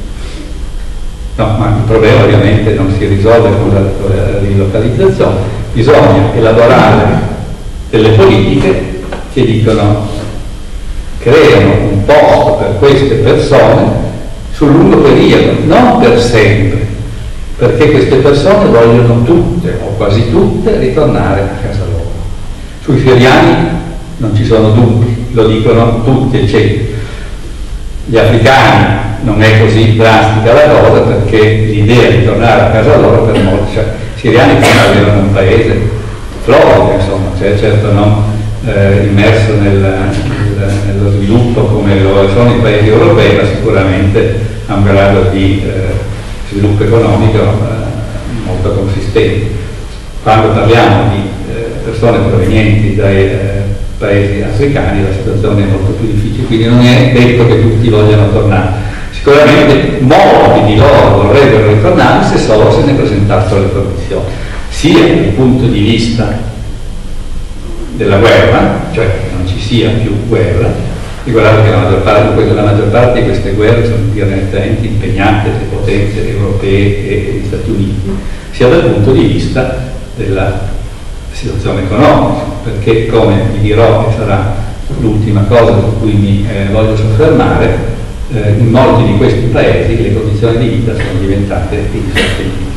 No, ma il problema ovviamente non si risolve con la, con la rilocalizzazione, bisogna elaborare delle politiche che dicono, creano un posto per queste persone sul lungo periodo, non per sempre, perché queste persone vogliono tutte o quasi tutte ritornare a casa loro. Sui siriani non ci sono dubbi, lo dicono tutti, eccetera. Gli africani non è così drastica la cosa, perché l'idea di tornare a casa loro per molti, cioè, siriani che avevano un paese florido, insomma, cioè certo non eh, immerso nel, nel, nello sviluppo come lo sono i paesi europei, ma sicuramente a un grado di eh, sviluppo economico eh, molto consistente. Quando parliamo di eh, persone provenienti dai eh, paesi africani la situazione è molto più difficile, quindi non è detto che tutti vogliano tornare. Sicuramente molti di loro vorrebbero ritornare se solo se ne presentassero le condizioni, sia dal punto di vista della guerra, cioè che non ci sia più guerra. Ricordate che la maggior, parte, la maggior parte di queste guerre sono direttamente impegnate le potenze europee e gli Stati Uniti, sia dal punto di vista della situazione economica, perché, come vi dirò, che sarà l'ultima cosa su cui mi eh, voglio soffermare, eh, in molti di questi paesi le condizioni di vita sono diventate insostenibili.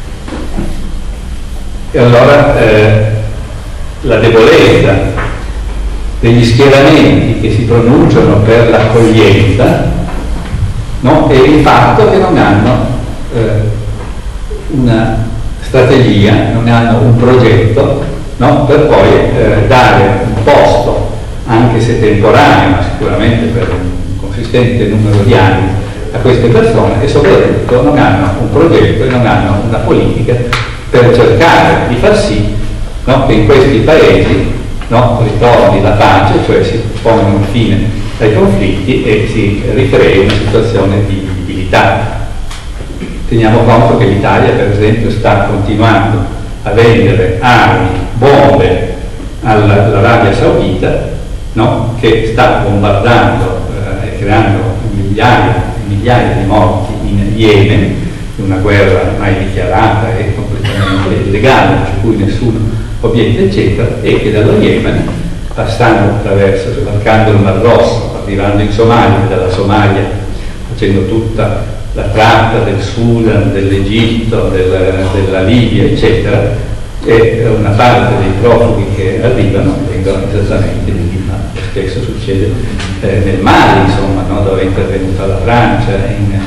E allora eh, la debolezza degli schieramenti che si pronunciano per l'accoglienza, no? E il fatto che non hanno eh, una strategia, non hanno un progetto, no? Per poi eh, dare un posto, anche se temporaneo, ma sicuramente per un consistente numero di anni, a queste persone, e soprattutto non hanno un progetto e non hanno una politica per cercare di far sì, no? Che in questi paesi, no, ritorni la pace, cioè si pongono fine ai conflitti e si ricrea una situazione di vivibilità. Teniamo conto che l'Italia, per esempio, sta continuando a vendere armi, bombe all'Arabia Saudita, no, che sta bombardando eh, e creando migliaia e migliaia di morti in Yemen, una guerra mai dichiarata e completamente illegale, su cui nessuno obietta, eccetera, e che dallo Yemen, passando attraverso, sbarcando il Mar Rosso, arrivando in Somalia, dalla Somalia facendo tutta la tratta del Sudan, dell'Egitto, del, della Libia, eccetera, e una parte dei profughi che arrivano vengono esattamente lì, ma lo stesso succede eh, nel Mali, insomma, no, dove è intervenuta la Francia, in,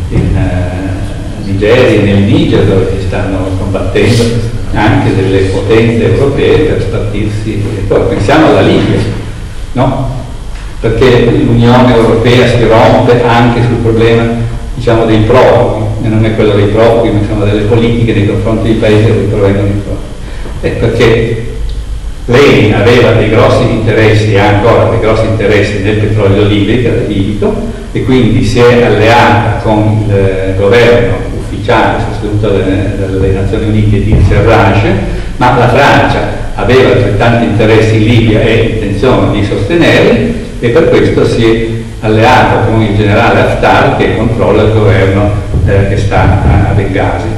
in uh, Nigeria e nel Niger, dove si stanno combattendo anche delle potenze europee per spartirsi. E poi pensiamo alla Libia, no? Perché l'Unione Europea si rompe anche sul problema, diciamo, dei profughi, e non è quello dei profughi, ma diciamo delle politiche nei confronti dei paesi da cui provengono i profughi. È perché lei aveva dei grossi interessi e ha ancora dei grossi interessi nel petrolio libico e quindi si è alleata con il governo ufficiale sostenuto dalle, dalle Nazioni Unite di Sarraj, ma la Francia aveva altrettanti interessi in Libia e intenzione di sostenerli, e per questo si è alleato con il generale Haftar, che controlla il governo eh, che sta a, a Bengasi.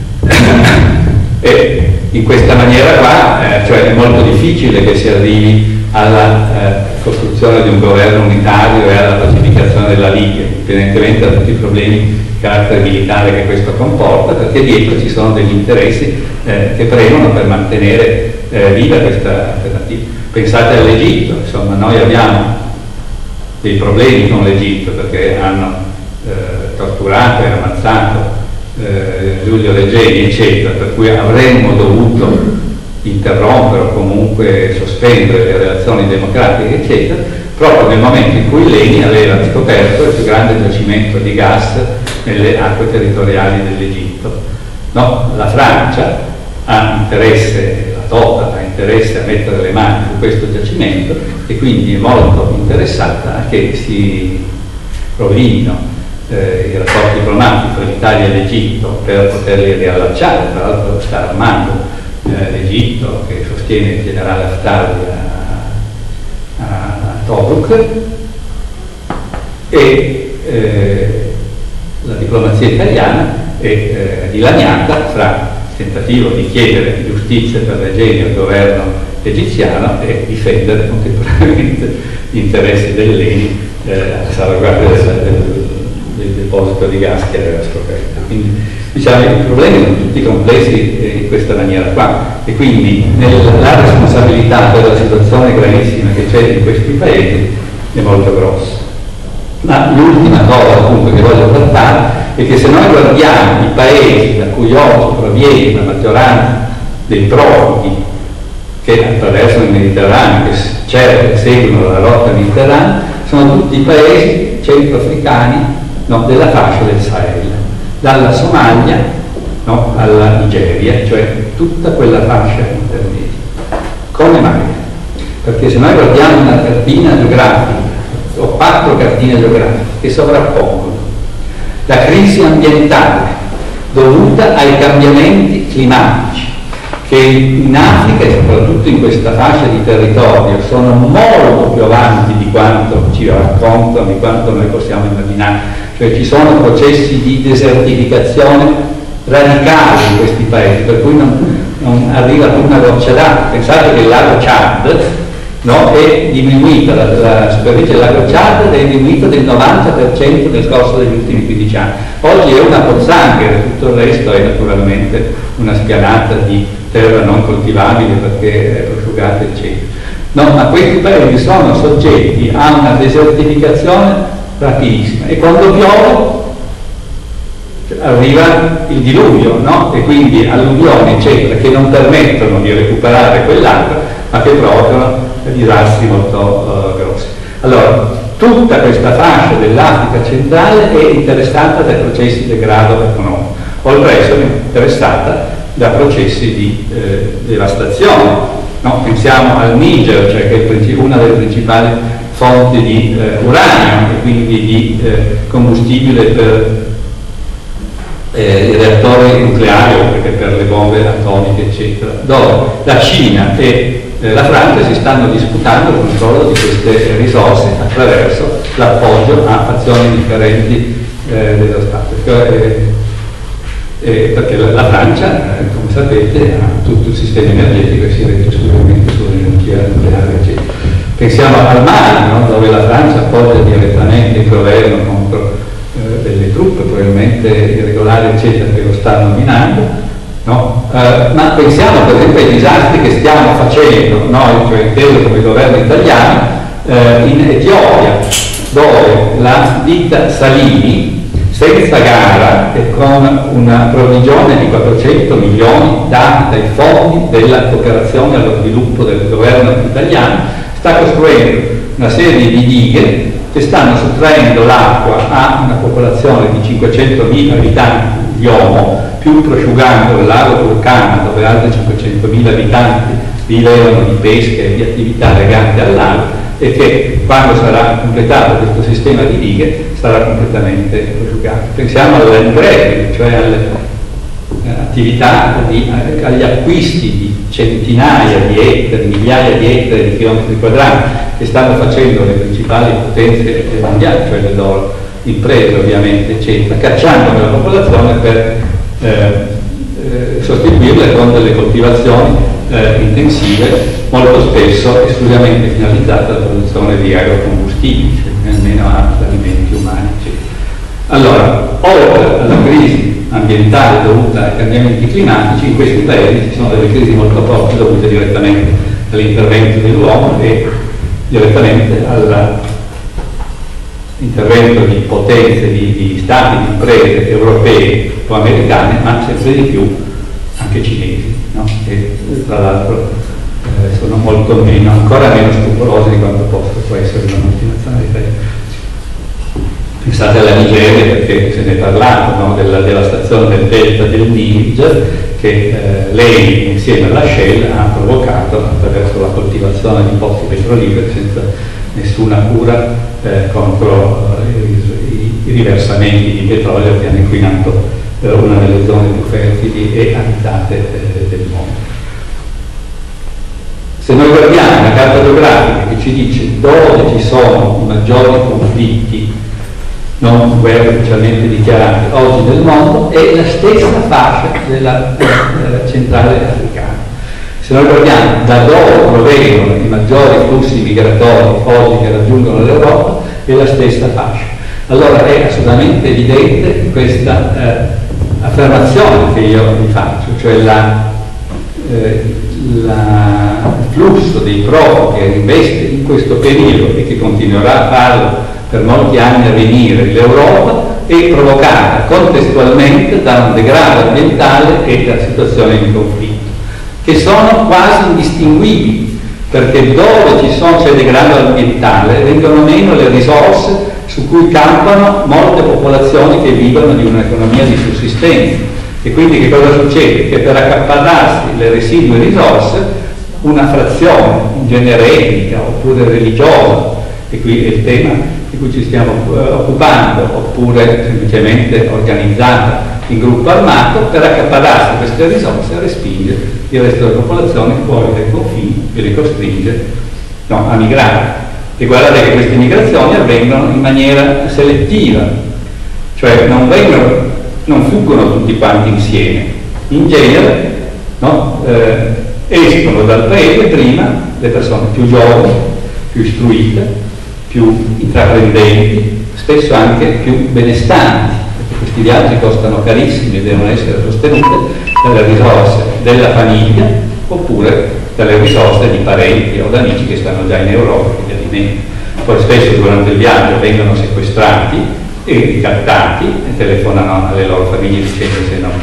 E in questa maniera qua, eh, cioè è molto difficile che si arrivi alla eh, costruzione di un governo unitario e alla pacificazione della Libia, indipendentemente da tutti i problemi di carattere militare che questo comporta, perché dietro ci sono degli interessi eh, che premono per mantenere eh, viva questa alternativa. Pensate all'Egitto, insomma, noi abbiamo dei problemi con l'Egitto perché hanno eh, torturato e ammazzato Eh, Giulio Regeni, eccetera, per cui avremmo dovuto interrompere o comunque sospendere le relazioni democratiche, eccetera, proprio nel momento in cui l'Eni aveva scoperto il più grande giacimento di gas nelle acque territoriali dell'Egitto. No, la Francia ha interesse, la Total ha interesse a mettere le mani su questo giacimento e quindi è molto interessata a che si rovinino Eh, i rapporti diplomatici tra l'Italia e l'Egitto per poterli riallacciare. Tra l'altro sta armando eh, l'Egitto, che sostiene il generale Haftar a, a, a Tobruk, e eh, la diplomazia italiana è eh, dilaniata fra il tentativo di chiedere giustizia per Regeni al governo egiziano e difendere contemporaneamente gli interessi dell'Eni eh, a salvaguardia del, del del deposito di gas che aveva scoperto. Quindi diciamo i problemi sono tutti complessi in questa maniera qua, e quindi nella responsabilità per la situazione gravissima che c'è in questi paesi è molto grossa. Ma l'ultima cosa appunto che voglio trattare è che se noi guardiamo i paesi da cui oggi proviene la maggioranza dei profughi che attraversano il Mediterraneo, che certo seguono la rotta mediterranea, sono tutti i paesi centroafricani, no, della fascia del Sahel, dalla Somalia, no, alla Nigeria, cioè tutta quella fascia intermedia. Come mai? Perché se noi guardiamo una cartina geografica, o quattro cartine geografiche che sovrappongono la crisi ambientale dovuta ai cambiamenti climatici, che in Africa e soprattutto in questa fascia di territorio sono molto più avanti di quanto ci raccontano, di quanto noi possiamo immaginare. Cioè ci sono processi di desertificazione radicali in questi paesi, per cui non, non arriva più una goccia d'acqua. Pensate che il lago Chad, no, è diminuita, la, la superficie del lago Chad è diminuita del novanta per cento nel corso degli ultimi quindici anni. Oggi è una pozzanghera, tutto il resto è naturalmente una spianata di terra non coltivabile perché è prosciugata, eccetera. No, ma questi paesi sono soggetti a una desertificazione rapidissima, e quando piove arriva il diluvio, no? E quindi alluvioni, eccetera, che non permettono di recuperare quell'acqua, ma che provocano disastri molto uh, grossi. Allora, tutta questa fascia dell'Africa centrale è interessata dai processi di degrado economico, oltre a essere interessata da processi di eh, devastazione. No? Pensiamo al Niger, cioè che è una delle principali fonti di eh, uranio e quindi di eh, combustibile per eh, i reattori nucleari, oltre che per le bombe atomiche, eccetera, dove la Cina e eh, la Francia si stanno disputando il controllo di queste risorse attraverso l'appoggio a fazioni differenti eh, dello Stato. Eh, eh, perché la, la Francia, eh, come sapete, ha tutto il sistema energetico e si regge esclusivamente sull'energia nucleare, eccetera. Pensiamo al Mali, no? Dove la Francia appoggia direttamente il governo contro eh, delle truppe, probabilmente irregolari, eccetera, che lo stanno minando, no? Eh, ma pensiamo per esempio ai disastri che stiamo facendo noi, cioè inteso come governo italiano, eh, in Etiopia, dove la ditta Salini senza gara e con una provvigione di quattrocento milioni dati dai fondi della cooperazione allo sviluppo del governo italiano, sta costruendo una serie di dighe che stanno sottraendo l'acqua a una popolazione di cinquecentomila abitanti di Omo, più prosciugando il lago Turkana, dove altri cinquecentomila abitanti vivevano di pesca e di attività legate al lago, e che quando sarà completato questo sistema di dighe sarà completamente prosciugato. Pensiamo all'ingresso, cioè alle eh, attività, di, eh, agli acquisti di centinaia di ettari, migliaia di ettari di chilometri quadrati che stanno facendo le principali potenze mondiali, cioè le loro imprese ovviamente, eccetera, cacciando la popolazione per eh, eh, sostituirle con delle coltivazioni eh, intensive, molto spesso esclusivamente finalizzate alla produzione di agrocombustibili, cioè almeno ad alimenti umani, eccetera. Allora, oltre alla crisi ambientale dovuta ai cambiamenti climatici, in questi paesi ci sono delle crisi molto forti dovute direttamente all'intervento dell'uomo e direttamente all'intervento di potenze, di, di stati, di imprese europee o americane, ma sempre di più anche cinesi, no? Che tra l'altro eh, sono molto meno, ancora meno scrupolosi di quanto possa può essere una multinazionale. Pensate alla Nigeria, perché se ne è parlato, no? Della devastazione del delta del Niger, che eh, lei insieme alla Shell ha provocato attraverso la coltivazione di pozzi petroliferi senza nessuna cura eh, contro eh, i, i riversamenti di petrolio che hanno inquinato eh, una delle zone più fertili e abitate eh, del mondo. Se noi guardiamo la carta geografica che ci dice dove ci sono i maggiori conflitti non guerre ufficialmente dichiarate oggi nel mondo, è la stessa fascia della, della centrale africana. Se noi guardiamo da dove provengono i maggiori flussi migratori oggi che raggiungono l'Europa, è la stessa fascia. Allora è assolutamente evidente questa eh, affermazione che io vi faccio, cioè la, eh, la, il flusso dei profughi che investe in questo periodo e che continuerà a farlo per molti anni a venire l'Europa è provocata contestualmente da un degrado ambientale e da situazioni di conflitto, che sono quasi indistinguibili, perché dove ci sono, c'è degrado ambientale vengono meno le risorse su cui campano molte popolazioni che vivono di un'economia di sussistenza. E quindi che cosa succede? Che per accaparrarsi le residue risorse, una frazione, in genere etnica oppure religiosa, e qui è il tema di cui ci stiamo occupando, oppure semplicemente organizzata in gruppo armato, per accaparrarsi queste risorse respinge il resto della popolazione fuori dai confini e le costringe no, a migrare. E guardate che queste migrazioni avvengono in maniera selettiva, cioè non, vengono, non fuggono tutti quanti insieme, in genere no, eh, escono dal paese prima le persone più giovani, più istruite, più intraprendenti, spesso anche più benestanti, perché questi viaggi costano carissimi e devono essere sostenuti dalle risorse della famiglia oppure dalle risorse di parenti o di amici che stanno già in Europa e che li alimentano. Poi spesso durante il viaggio vengono sequestrati e ricattati e telefonano alle loro famiglie dicendo se non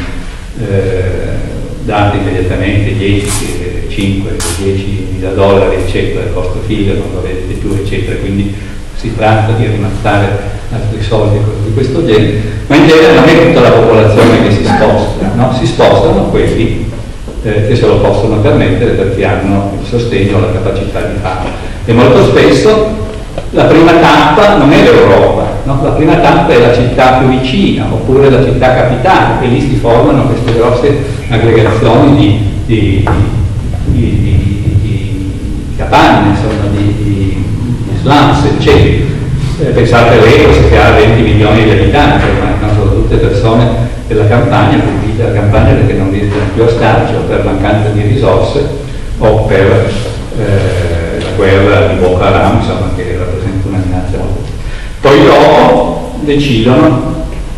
eh, date immediatamente dieci, cinque, dieci mila dollari eccetera, il vostro figlio non lo vedete più eccetera, quindi si tratta di rimazzare altri soldi di questo genere, ma in genere non è tutta la popolazione che si sposta, no? Si spostano quelli eh, che se lo possono permettere perché hanno il sostegno o la capacità di farlo. E molto spesso la prima tappa non è l'Europa, no? La prima tappa è la città più vicina oppure la città capitale, e lì si formano queste grosse aggregazioni di, di, di, di, di, di capanne, insomma, di, di, di slums, eccetera. Eh, pensate a Lagos che ha venti milioni di abitanti, ma sono tutte persone della campagna, fuggite dalla campagna perché non riescono più a starci o per mancanza di risorse o per eh, la guerra di Boko Haram, insomma, che rappresenta una minaccia molto. Poi dopo decidono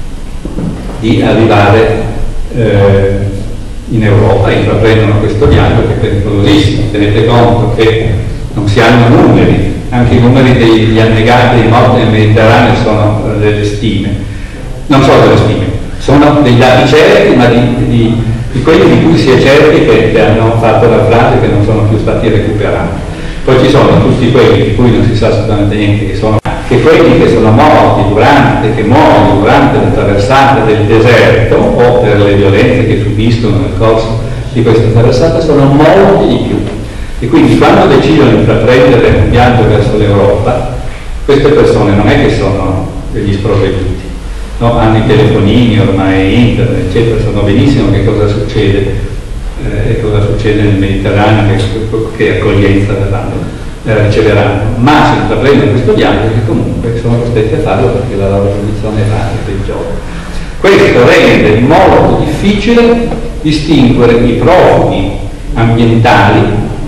di arrivare eh, in Europa e intraprendono questo viaggio che è pericolosissimo. Tenete conto che non si hanno numeri, anche i numeri degli annegati dei morti nel Mediterraneo sono eh, delle stime. non sono delle stime, sono dei dati certi, ma di, di, di quelli di cui si è certi che, che hanno fatto la frase, che non sono più stati recuperati. Poi ci sono tutti quelli di cui non si sa assolutamente niente, che sono che quelli che sono morti durante, che muoiono durante la traversata del deserto o per le violenze che subiscono nel corso di questa traversata sono molti di più. E quindi quando decidono di intraprendere un viaggio verso l'Europa, queste persone non è che sono degli sprovveduti, no? Hanno i telefonini, ormai internet, eccetera, sanno benissimo che cosa succede eh, e cosa succede nel Mediterraneo, che, che accoglienza verranno. Eh, riceveranno, ma si intraprendono questo viaggio che comunque sono costretti a farlo perché la loro condizione va e peggiore. Questo rende molto difficile distinguere i profughi ambientali,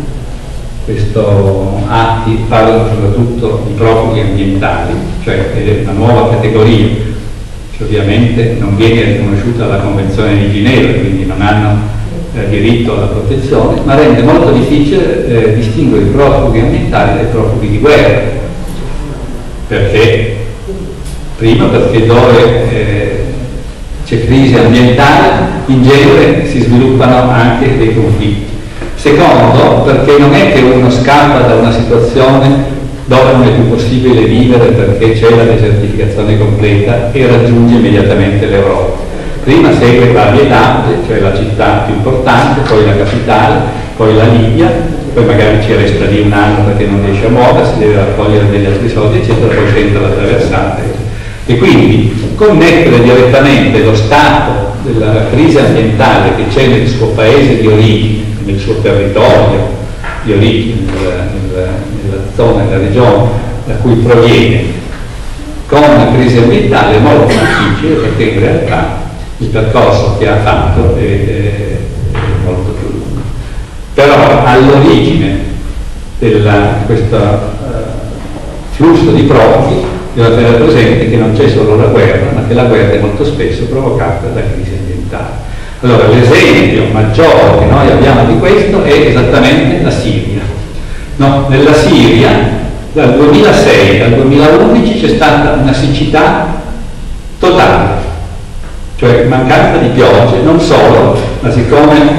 questo atti parlano soprattutto di profughi ambientali, cioè è una nuova categoria che ovviamente non viene riconosciuta dalla Convenzione di Ginevra, quindi non hanno Eh, diritto alla protezione, ma rende molto difficile eh, distinguere i profughi ambientali dai profughi di guerra. Perché? Prima perché dove eh, c'è crisi ambientale in genere si sviluppano anche dei conflitti. Secondo, perché non è che uno scappa da una situazione dove non è più possibile vivere perché c'è la desertificazione completa e raggiunge immediatamente l'Europa. Prima segue varie tappe, cioè la città più importante, poi la capitale, poi la Libia, poi magari ci resta lì un anno perché non riesce a muoversi, deve raccogliere degli altri soldi, eccetera, poi tenta la traversata. E quindi connettere direttamente lo stato della crisi ambientale che c'è nel suo paese di origine, nel suo territorio di origine, nella, nella, nella zona, nella regione da cui proviene, con una crisi ambientale è molto difficile perché in realtà il percorso che ha fatto è, è, è molto più lungo. Però all'origine di questo uh, flusso di profughi bisogna tenere presente che non c'è solo la guerra, ma che la guerra è molto spesso provocata da crisi ambientali. Allora l'esempio maggiore che noi abbiamo di questo è esattamente la Siria. No, nella Siria dal duemilasei al duemilaundici c'è stata una siccità totale, cioè mancanza di piogge, non solo, ma siccome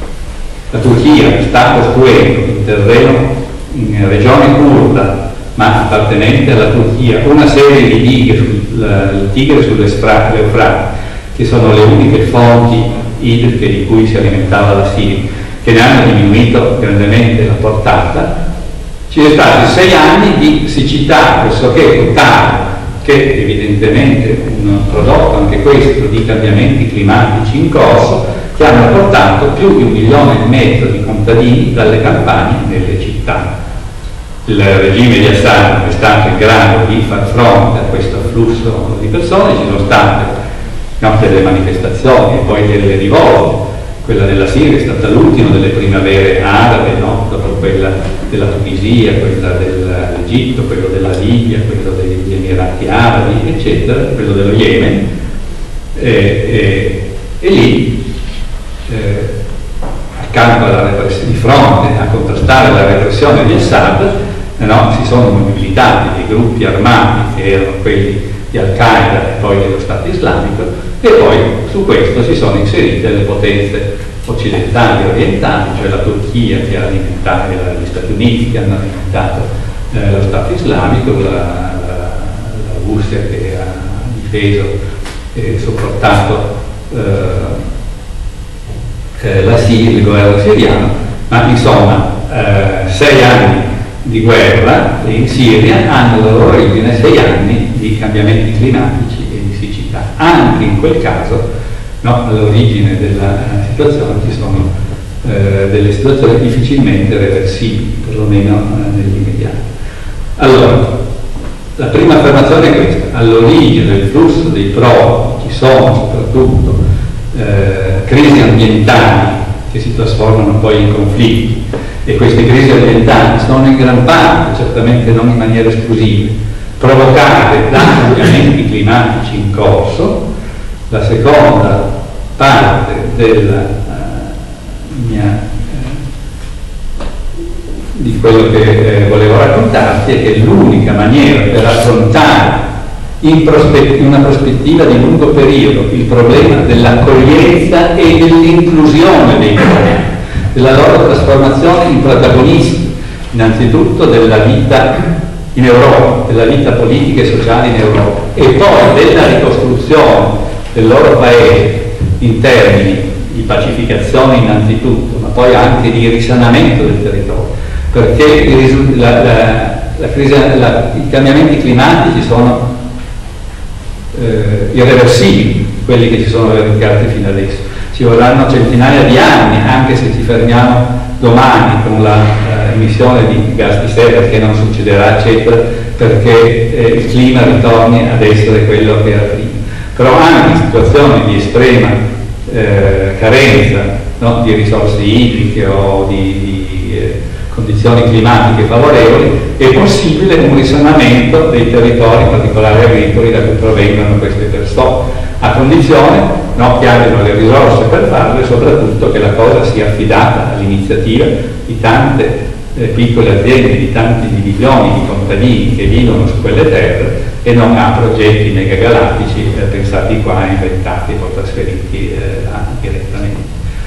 la Turchia sta costruendo in terreno, in regione curda, ma appartenente alla Turchia, una serie di dighe, il Tigre sull'Eufrate, che sono le uniche fonti idriche di cui si alimentava la Siria, che ne hanno diminuito grandemente la portata. Ci sono stati sei anni di siccità pressoché totale, che evidentemente un prodotto anche questo di cambiamenti climatici in corso, che hanno portato più di un milione e mezzo di contadini dalle campagne nelle città. Il regime di Assad non è stato in grado di far fronte a questo flusso di persone, ci sono state no, delle manifestazioni e poi delle rivolte. Quella della Siria è stata l'ultima delle primavere arabe, no? Dopo quella della Tunisia, quella dell'Egitto, quello della Libia, quello degli Emirati Arabi, eccetera, quello dello Yemen. E, e, e lì, eh, accanto alla repressione, di fronte a contrastare la repressione di Assad, eh, no, si sono mobilitati dei gruppi armati che erano quelli di Al-Qaeda e poi dello Stato Islamico, e poi su questo si sono inserite le potenze occidentali e orientali, cioè la Turchia che ha alimentato, gli Stati Uniti che hanno alimentato eh, lo Stato Islamico, la, la, la Russia che ha difeso e supportato eh, eh, la Siria, il governo siriano, ma insomma eh, sei anni di guerra in Siria hanno la loro origine sei anni di cambiamenti climatici e di siccità. Anche in quel caso, no, all'origine della situazione ci sono eh, delle situazioni difficilmente reversibili, perlomeno eh, nell'immediato. Allora, la prima affermazione è questa: all'origine del flusso dei profughi ci sono soprattutto eh, crisi ambientali che si trasformano poi in conflitti, e queste crisi ambientali sono in gran parte, certamente non in maniera esclusiva, provocate da cambiamenti climatici in corso. La seconda parte della uh, mia, uh, di quello che eh, volevo raccontarti è che l'unica maniera per affrontare in, in una prospettiva di lungo periodo il problema dell'accoglienza e dell'inclusione dei giovani, della loro trasformazione in protagonisti, innanzitutto della vita in Europa, della vita politica e sociale in Europa, e poi della ricostruzione del loro paese in termini di pacificazione innanzitutto, ma poi anche di risanamento del territorio, perché i, la, la, la crisi, la, i cambiamenti climatici sono eh, irreversibili, quelli che si sono verificati fino adesso. Ci vorranno centinaia di anni, anche se ci fermiamo domani con l'emissione eh, di gas di serra, che non succederà, eccetera, perché eh, il clima ritorni ad essere quello che era prima. Però anche in situazioni di estrema eh, carenza, no, di risorse idriche o di, di eh, condizioni climatiche favorevoli, è possibile un risanamento dei territori, in particolare agricoli, da cui provengono queste persone, a condizione, no, che abbiano le risorse per farlo, e soprattutto che la cosa sia affidata all'iniziativa di tante eh, piccole aziende, di tanti milioni di contadini che vivono su quelle terre, e non a progetti megagalattici eh, pensati qua, inventati e poi trasferiti eh, direttamente.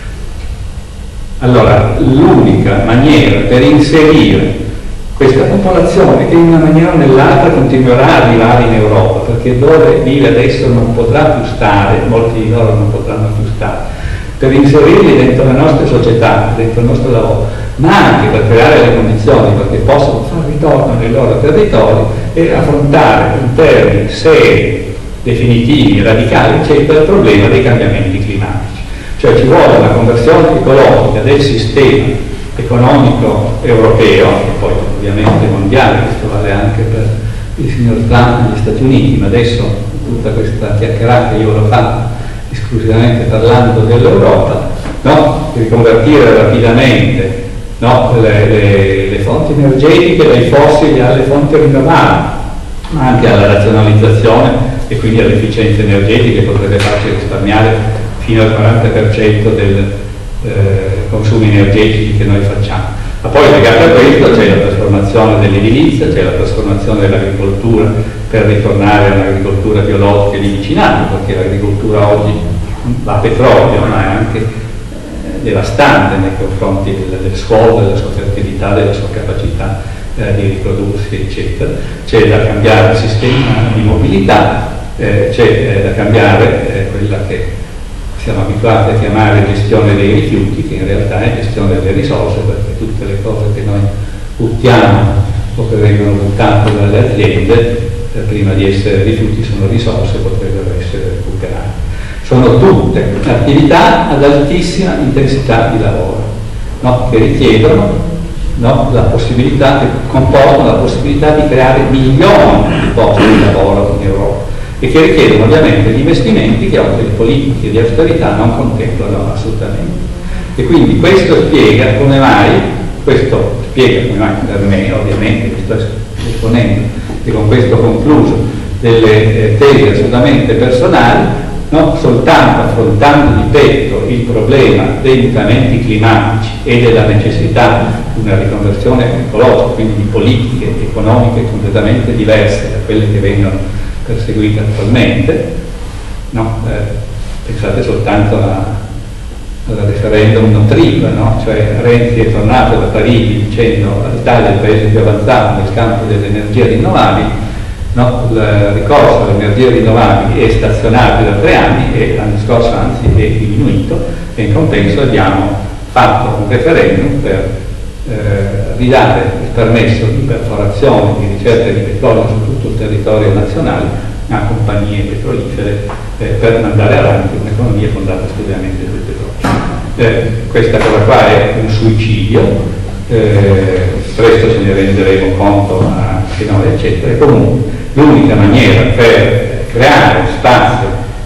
Allora, l'unica maniera per inserire questa popolazione, che in una maniera o nell'altra continuerà ad arrivare in Europa, perché dove vive adesso non potrà più stare, molti di loro non potranno più stare, per inserirli dentro le nostre società, dentro il nostro lavoro, ma anche per creare le condizioni perché possano fare ritorno nei loro territori e affrontare in termini seri, definitivi, radicali, eccetera, il problema dei cambiamenti climatici. Cioè ci vuole una conversione ecologica del sistema economico europeo, e poi ovviamente mondiale, questo vale anche per il signor Trump negli Stati Uniti, ma adesso tutta questa chiacchierata io l'ho fatta esclusivamente parlando dell'Europa, no? Di riconvertire rapidamente, no? le, le, le fonti energetiche dai fossili alle fonti rinnovabili, ma anche alla razionalizzazione e quindi all'efficienza energetica, che potrebbe farci risparmiare fino al quaranta per cento dei eh, consumi energetici che noi facciamo. Ma poi legato a questo c'è la trasformazione dell'edilizia, c'è la trasformazione dell'agricoltura per ritornare a un'agricoltura biologica di vicinato, perché l'agricoltura oggi va a petrolio, ma è anche eh, devastante nei confronti del, del suolo, della sua fertilità, della sua capacità eh, di riprodursi, eccetera. C'è da cambiare il sistema di mobilità, eh, c'è eh, da cambiare eh, quella che siamo abituati a chiamare gestione dei rifiuti, che in realtà è gestione delle risorse, perché tutte le cose che noi buttiamo o che vengono buttate dalle aziende, eh, prima di essere rifiuti sono risorse, potrebbero essere recuperate. Sono tutte attività ad altissima intensità di lavoro, no? Che richiedono, no, la possibilità, che comportano la possibilità di creare milioni di posti di lavoro in Europa, e che richiedono ovviamente gli investimenti che oggi le politiche di austerità non contemplano assolutamente. E quindi questo spiega come mai, questo spiega come mai per me, ovviamente, vi sto esponendo, e con questo concluso, delle eh, tesi assolutamente personali, no? Soltanto affrontando di petto il problema dei mutamenti climatici e della necessità di una riconversione ecologica, quindi di politiche economiche completamente diverse da quelle che vengono perseguite attualmente, no? eh, pensate soltanto a, al referendum no trip, no? Cioè Renzi è tornato da Parigi dicendo l'Italia è il paese più avanzato nel campo delle energie rinnovabili, no? Il ricorso alle energie rinnovabili è stazionario da tre anni e l'anno scorso anzi è diminuito, e in compenso abbiamo fatto un referendum per eh, ridare il permesso di perforazione, di ricerca di petrolio su tutto il territorio nazionale a compagnie petrolifere eh, per mandare avanti un'economia fondata esclusivamente sul petrolio. Eh, questa cosa qua è un suicidio, eh, presto ce ne renderemo conto anche noi, eccetera, e comunque l'unica maniera per creare spazio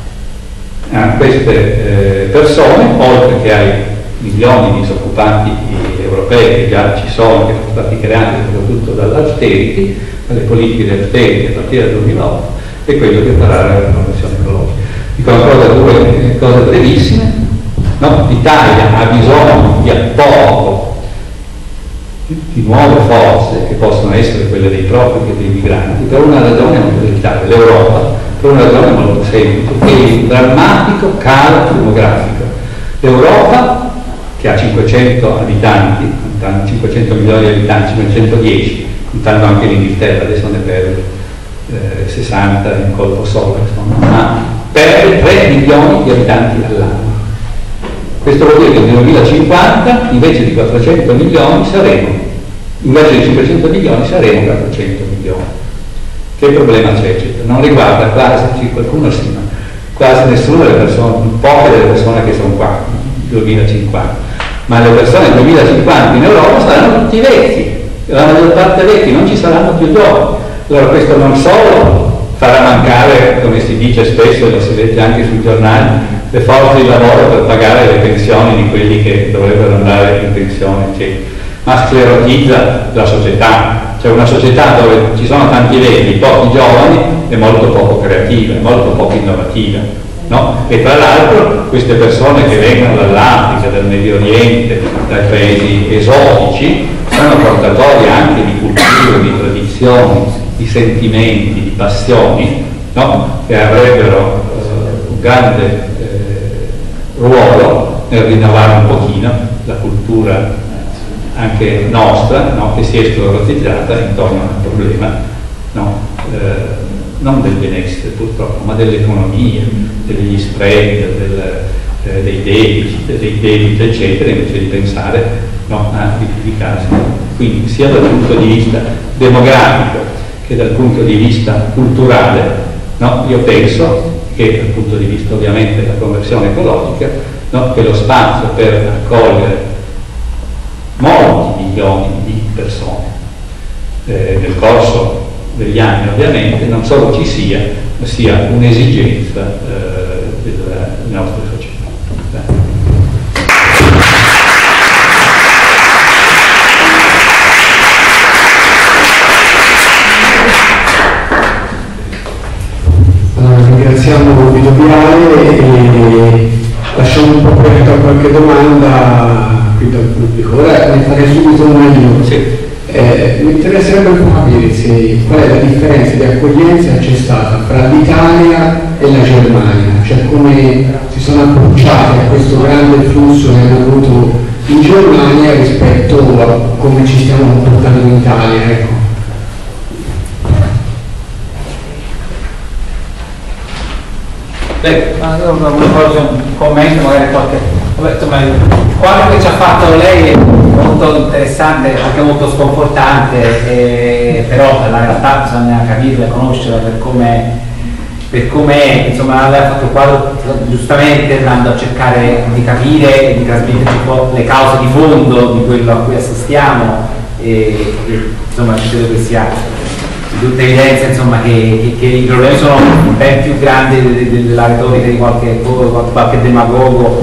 a queste eh, persone, oltre che ai milioni di disoccupati europei che già ci sono, che sono stati creati soprattutto dall'austerity, dalle politiche di austerity a partire dal duemilaotto, è quello di operare la riconversione ecologica. Dico ancora due cose brevissime. No? L'Italia ha bisogno di apporto di nuove forze, che possono essere quelle dei profughi e dei migranti, per una ragione molto delicata, l'Europa, per una ragione molto semplice, che è il drammatico calo demografico. L'Europa, che ha cinquecento abitanti, cinquecento milioni di abitanti, cinquecentodieci, contando anche l'Inghilterra, adesso ne perde eh, sessanta in colpo solo, insomma, ma perde tre milioni di abitanti all'anno. Questo vuol dire che nel duemilacinquanta invece di quattrocento milioni saremo, invece di cinquecento milioni saremo quattrocento milioni. Che problema c'è? Non riguarda quasi, qualcuno sì, ma quasi nessuna delle persone, poche delle persone che sono qua nel duemilacinquanta, ma le persone nel duemilacinquanta in Europa saranno tutti vecchi, la maggior parte vecchi, non ci saranno più giovani. Allora questo non solo farà mancare, come si dice spesso e lo si legge anche sui giornali, le forze di lavoro per pagare le pensioni di quelli che dovrebbero andare in pensione, eccetera, ma sclerotizza la società. Cioè una società dove ci sono tanti vecchi, pochi giovani, è molto poco creativa, è molto poco innovativa, no? E tra l'altro queste persone che vengono dall'Africa, dal Medio Oriente, dai paesi esotici, sono portatori anche di culture, di tradizioni, di sentimenti, di passioni, no? Che avrebbero eh, un grande eh, ruolo nel rinnovare un pochino la cultura anche nostra, no? Che si è sclerotizzata intorno al problema, no? eh, non del benessere purtroppo, ma dell'economia, degli sprechi, del, eh, dei deficit, dei debiti, eccetera, invece di pensare, no? A vivificarsi. Quindi sia dal punto di vista demografico che dal punto di vista culturale, no? Io penso che dal punto di vista ovviamente della conversione ecologica, no? Che lo spazio per accogliere molti milioni di persone eh, nel corso degli anni ovviamente non solo ci sia, ma sia un'esigenza eh, delle nostre società. Allora, ringraziamo Guido Viale e lasciamo un po' aperto a qualche domanda qui dal pubblico. Ora ne farei subito una io. Sì. Eh, mi interesserebbe un po' capire se, qual è la differenza di accoglienza che c'è stata fra l'Italia e la Germania, cioè come si sono approcciati a questo grande flusso che hanno avuto in Germania rispetto a come ci stiamo comportando in Italia, ecco. Beh, una cosa, un commento, magari qualche. Vabbè, insomma, quello che ci ha fatto lei è molto interessante, anche molto sconfortante, eh, però la realtà bisogna capirla, conoscerla per come per com'è, insomma lei ha fatto il quadro giustamente andando a cercare di capire e di trasmetterci un po' le cause di fondo di quello a cui assistiamo e, e insomma credo che sia di tutta evidenza insomma, che, che, che i problemi sono ben più grandi della retorica di qualche, qualche demagogo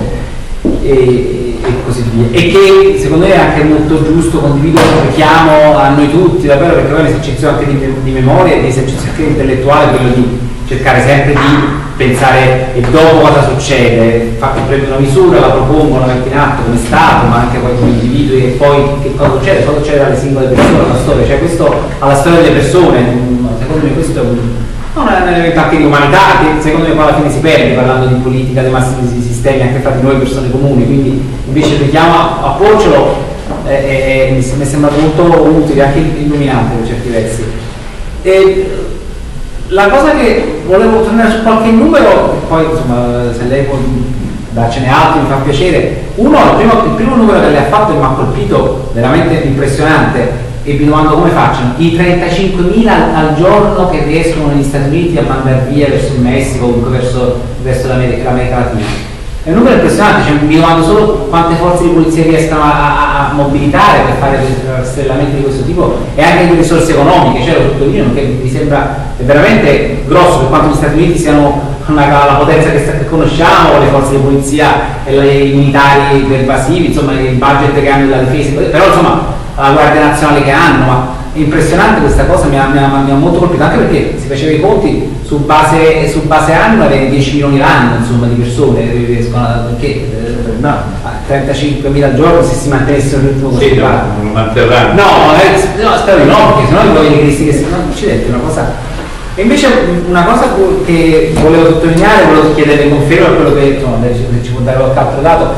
e, e così via, e che secondo me è anche molto giusto, condivido un richiamo a noi tutti davvero, perché poi è un esercizio anche di, di memoria e di esercizio anche intellettuale, quello di cercare sempre di pensare e dopo cosa succede, fa, prendo una misura, la propongo, la metto in atto come Stato, ma anche poi come individui, e poi che cosa succede, cosa succede alle singole persone, alla storia, cioè questo alla storia delle persone, secondo me questo è un, non è un elemento anche di umanità che secondo me poi alla fine si perde parlando di politica, dei massimi sistemi anche fra di noi persone comuni, quindi invece richiamo a, a porcelo eh, eh, mi, mi è sembrato molto utile, anche illuminante per certi versi. E, la cosa che volevo tornare su qualche numero, poi insomma se lei può darcene altri mi fa piacere. Uno, il primo, il primo numero che lei ha fatto e mi ha colpito veramente impressionante, e mi domando come facciano, i trentacinquemila al giorno che riescono negli Stati Uniti a mandare via verso il Messico, comunque verso, verso l'America, l'America Latina. È un numero impressionante, cioè, mi domando solo quante forze di polizia riescano a, a, a mobilitare per fare rastrellamenti di questo tipo e anche di risorse economiche, cioè lo sottolineo, che mi sembra veramente grosso per quanto gli Stati Uniti siano una, la potenza che, che conosciamo, le forze di polizia e le, i militari pervasivi, insomma il budget che hanno della difesa, però insomma la Guardia Nazionale che hanno, ma è impressionante questa cosa, mi ha, mi, ha, mi ha molto colpito, anche perché si faceva i conti su base, su base anno avere dieci milioni l'anno insomma di persone riescono a, perché, eh, no, trentacinquemila al giorno se si mantenesse un ritmo così. Sì, no, non lo manterranno. No, eh, no, spero di no, perché sennò i cristi che si no, accidenti, una cosa. E invece una cosa che volevo sottolineare, volevo chiedere conferma a quello che insomma, ci può dare qualche altro dato,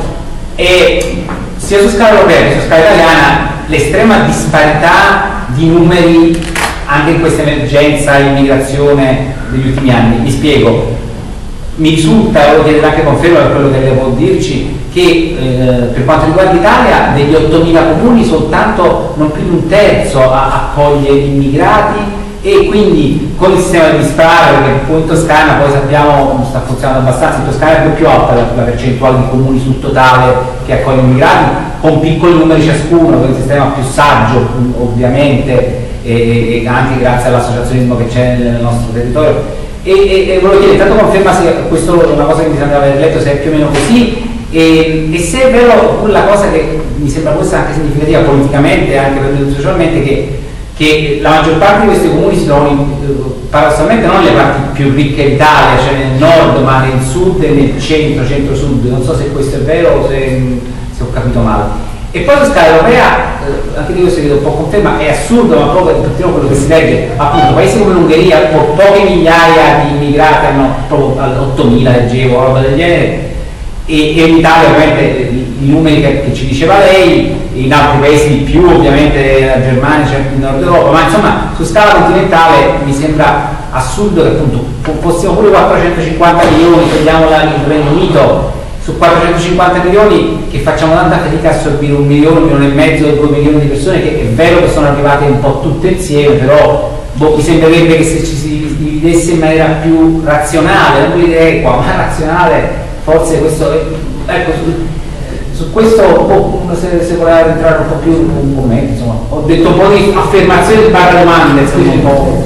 e sia su scala europea che su scala italiana l'estrema disparità di numeri anche in questa emergenza immigrazione degli ultimi anni. Mi spiego, mi risulta, volevo chiedere anche conferma per quello che lei può dirci, che eh, per quanto riguarda l'Italia degli ottomila comuni soltanto non più di un terzo a, accoglie immigrati, e quindi con il sistema di disparare, perché poi in Toscana poi sappiamo non sta funzionando abbastanza, in Toscana è più alta la, la percentuale di comuni sul totale che accoglie immigrati, con piccoli numeri ciascuno, con il sistema più saggio ovviamente, e, e anche grazie all'associazionismo che c'è nel nostro territorio. E, e, e volevo chiedere, intanto conferma se questo è una cosa che mi sembrava aver letto, se è più o meno così, e, e se è vero quella cosa che mi sembra questa anche significativa politicamente e anche per socialmente, che che la maggior parte di questi comuni si trovano in, paradossalmente non nelle parti più ricche d'Italia, cioè nel nord, ma nel sud e nel centro, centro-sud. Non so se questo è vero o se, se ho capito male. E poi su scala europea, eh, anche di questo chiedo un po' conferma, è assurdo, ma proprio per quello che si legge, appunto, paesi come l'Ungheria, con poche migliaia di immigrati, hanno proprio ottomila, leggevo, roba del genere, e, e in Italia ovviamente i numeri che, che ci diceva lei, in altri paesi di più, ovviamente la Germania, cioè il Nord Europa, ma insomma su scala continentale mi sembra assurdo che appunto fossimo pure quattrocentocinquanta milioni, togliamo il Regno Unito, su quattrocentocinquanta milioni che facciamo tanta fatica a assorbire un milione, un milione e mezzo, due milioni di persone, che è vero che sono arrivate un po' tutte insieme, però boh, mi sembrerebbe che se ci si dividesse in maniera più razionale, non direi equa, ma razionale, forse questo, ecco, su, su questo boh, se, se voleva entrare un po' più un commento, insomma, ho detto un po' di affermazioni barra domande, insomma, un po'.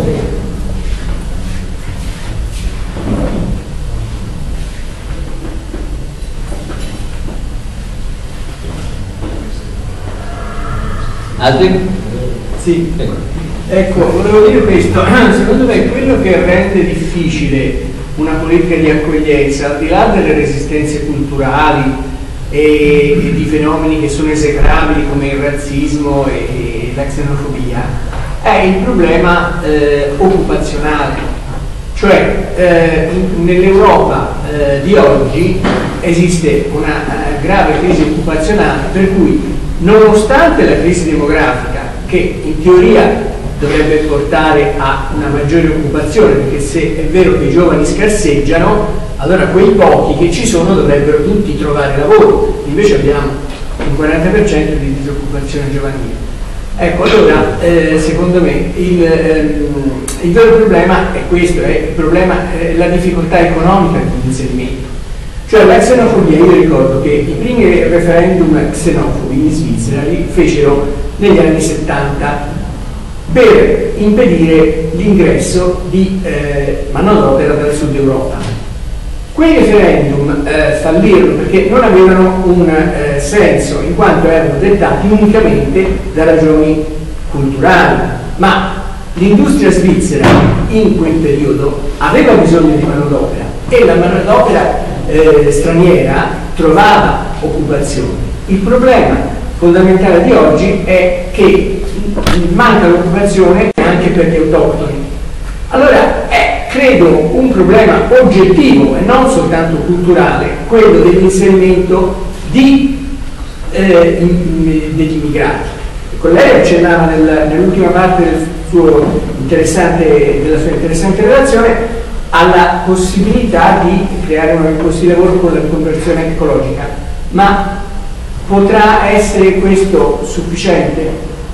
Altri? Sì, ecco, volevo dire questo, secondo me quello che rende difficile una politica di accoglienza, al di là delle resistenze culturali e, e di fenomeni che sono esecrabili come il razzismo e, e la xenofobia, è il problema eh, occupazionale. Cioè eh, nell'Europa eh, di oggi esiste una uh, grave crisi occupazionale, per cui nonostante la crisi demografica, che in teoria dovrebbe portare a una maggiore occupazione, perché se è vero che i giovani scarseggiano, allora quei pochi che ci sono dovrebbero tutti trovare lavoro, invece abbiamo un quaranta per cento di disoccupazione giovanile. Ecco, allora eh, secondo me il, ehm, il vero problema è questo, è il problema, è la difficoltà economica di inserimento. Cioè la xenofobia, io ricordo che i primi referendum xenofobi in Svizzera li fecero negli anni settanta per impedire l'ingresso di eh, manodopera dal sud Europa. Quei referendum eh, fallirono perché non avevano un eh, senso, in quanto erano dettati unicamente da ragioni culturali, ma l'industria svizzera in quel periodo aveva bisogno di manodopera e la manodopera Eh, straniera trovava occupazione. Il problema fondamentale di oggi è che manca l'occupazione anche per gli autoctoni. Allora è, credo, un problema oggettivo e non soltanto culturale, quello dell'inserimento di, eh, in, degli immigrati. Con lei accennava nel, nell'ultima parte del suo interessante, della sua interessante relazione alla possibilità di creare nuovi posti di lavoro con la conversione ecologica, ma potrà essere questo sufficiente?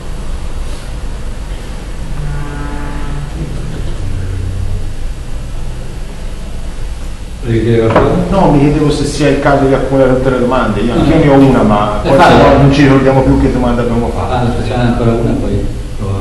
No, mi chiedevo se sia il caso di accogliere tutte le domande. Io anche ne ho una, ma forse no, non ci ricordiamo più che domanda abbiamo fatto. Ah, facciamo ancora una, poi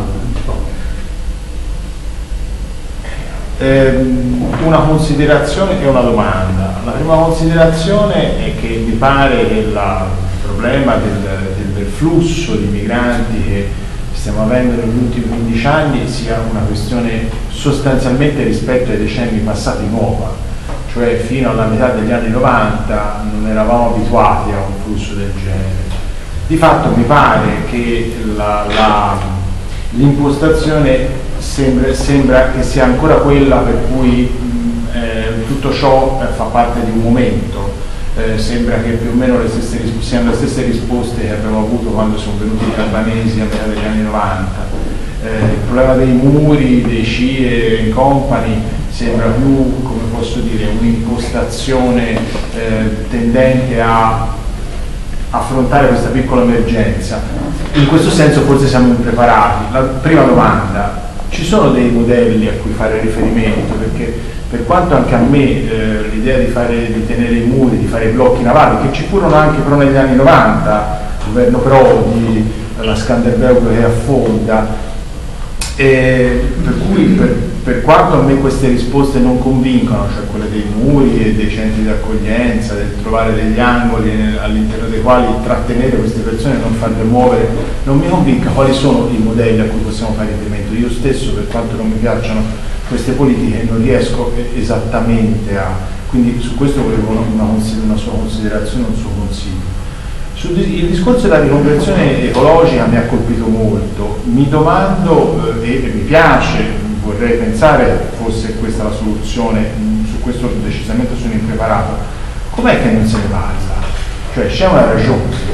una considerazione e una domanda. La prima considerazione è che mi pare che la, il problema del, del, del flusso di migranti che stiamo avendo negli ultimi quindici anni sia una questione sostanzialmente rispetto ai decenni passati nuova, cioè fino alla metà degli anni novanta non eravamo abituati a un flusso del genere. Di fatto mi pare che la, la, l'impostazione sembra, sembra che sia ancora quella per cui eh, tutto ciò eh, fa parte di un momento. Eh, sembra che più o meno le stesse, siano le stesse risposte che abbiamo avuto quando sono venuti gli albanesi a metà degli anni novanta. Eh, il problema dei muri, dei C I E in company sembra più, come posso dire, un'impostazione eh, tendente a affrontare questa piccola emergenza. In questo senso forse siamo impreparati. La prima domanda: ci sono dei modelli a cui fare riferimento? Perché per quanto anche a me eh, l'idea di, fare, di tenere i muri, di fare i blocchi navali, che ci furono anche però negli anni novanta, il governo Prodi, la Skanderbeg che affonda, e per cui per, per quanto a me queste risposte non convincono, cioè quelle dei muri e dei centri di accoglienza, del trovare degli angoli all'interno dei quali trattenere queste persone e non farle muovere, non mi convinca quali sono i modelli a cui possiamo fare riferimento. Io stesso, per quanto non mi piacciono queste politiche, non riesco esattamente a... quindi su questo volevo una, una sua considerazione, un suo consiglio. Sul, il discorso della riconversione ecologica mi ha colpito molto. Mi domando eh, e mi piace, vorrei pensare fosse questa la soluzione, su questo decisamente sono impreparato, com'è che non se ne parla? Cioè c'è una ragione.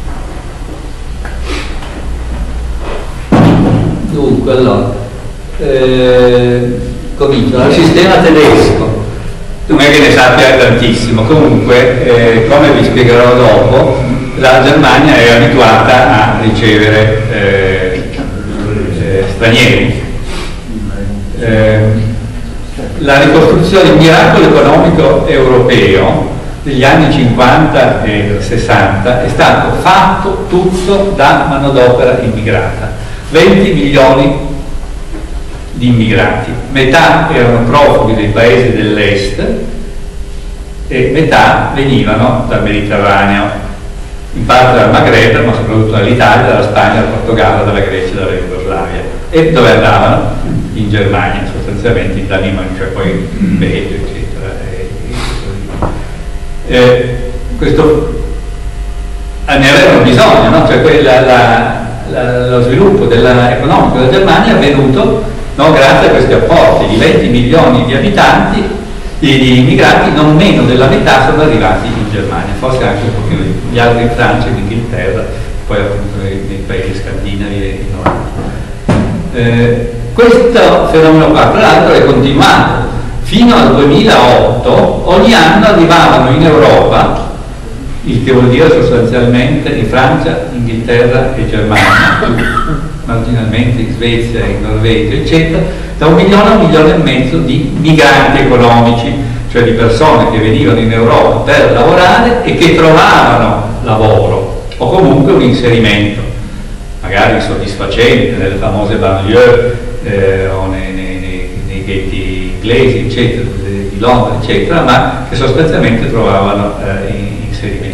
Dunque, allora eh, comincio dal sistema tedesco. Non è che ne sappia tantissimo, comunque eh, come vi spiegherò dopo, la Germania è abituata a ricevere eh, eh, stranieri. Eh, la ricostruzione, il miracolo economico europeo degli anni cinquanta e sessanta è stato fatto tutto da manodopera immigrata. venti milioni di immigrati, metà erano profughi dei paesi dell'est e metà venivano dal Mediterraneo, in parte dal Maghreb, ma soprattutto dall'Italia, dalla Spagna, dal Portogallo, dalla Grecia, dalla Jugoslavia. E dove andavano? In Germania, sostanzialmente in Danimarca, cioè poi in Belgio, eccetera. E, e eh, questo ne avevano bisogno, no? Cioè quella, la, la, lo sviluppo della, economico della Germania è avvenuto, no, grazie a questi apporti di venti milioni di abitanti, di, di immigrati, non meno della metà sono arrivati in Germania, forse anche un pochino di più, gli altri in Francia, in Inghilterra, poi appunto nei, nei paesi scandinavi e in Nord. Eh, questo fenomeno qua, tra l'altro, è continuato fino al duemilaotto. Ogni anno arrivavano in Europa, il che vuol dire sostanzialmente in Francia, Inghilterra e Germania, marginalmente in Svezia, in Norvegia, eccetera, da un milione a un milione e mezzo di migranti economici, cioè di persone che venivano in Europa per lavorare e che trovavano lavoro o comunque un inserimento, magari insoddisfacente, nelle famose banlieue eh, o nei, nei, nei, nei ghetti inglesi, eccetera, di Londra, eccetera, ma che sostanzialmente trovavano eh, inserimento.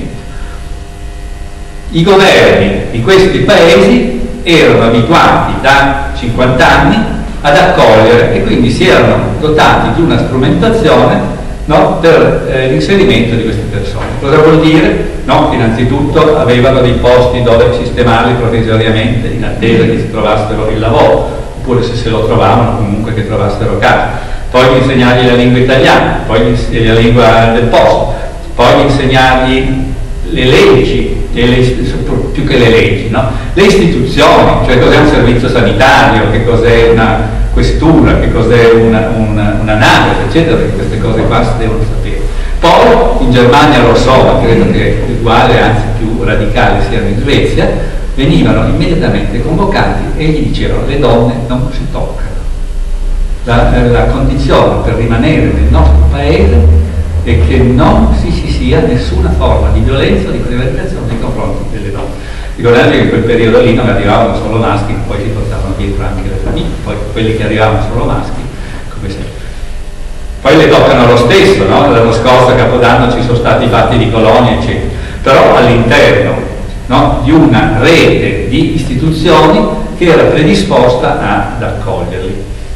I governi di questi paesi erano abituati da cinquanta anni ad accogliere e quindi si erano dotati di una strumentazione, no, per eh, l'inserimento di queste persone. Cosa vuol dire? No, innanzitutto avevano dei posti dove sistemarli provvisoriamente in attesa che si trovassero il lavoro, oppure se se lo trovavano comunque che trovassero casa. Poi insegnargli la lingua italiana, poi la lingua del posto, poi insegnargli le leggi, le, più che le leggi, no? Le istituzioni, cioè cos'è un servizio sanitario, che cos'è una questura, che cos'è una, una, una nave, eccetera, perché queste cose qua si devono sapere. Poi in Germania lo so, ma credo che uguale, anzi più radicale siano in Svezia, venivano immediatamente convocati e gli dicevano: le donne non si toccano. La, la condizione per rimanere nel nostro paese è che non si, si sia nessuna forma di violenza o di prevaricazione nei confronti delle donne. Ricordate che in quel periodo lì non arrivavano solo maschi, poi si portavano dietro anche le famiglie, poi quelli che arrivavano solo maschi, come sempre. Poi le toccano lo stesso, no? L'anno scorso a Capodanno ci sono stati i fatti di Colonia, eccetera. Però all'interno, no, di una rete di istituzioni che era predisposta ad accoglierli.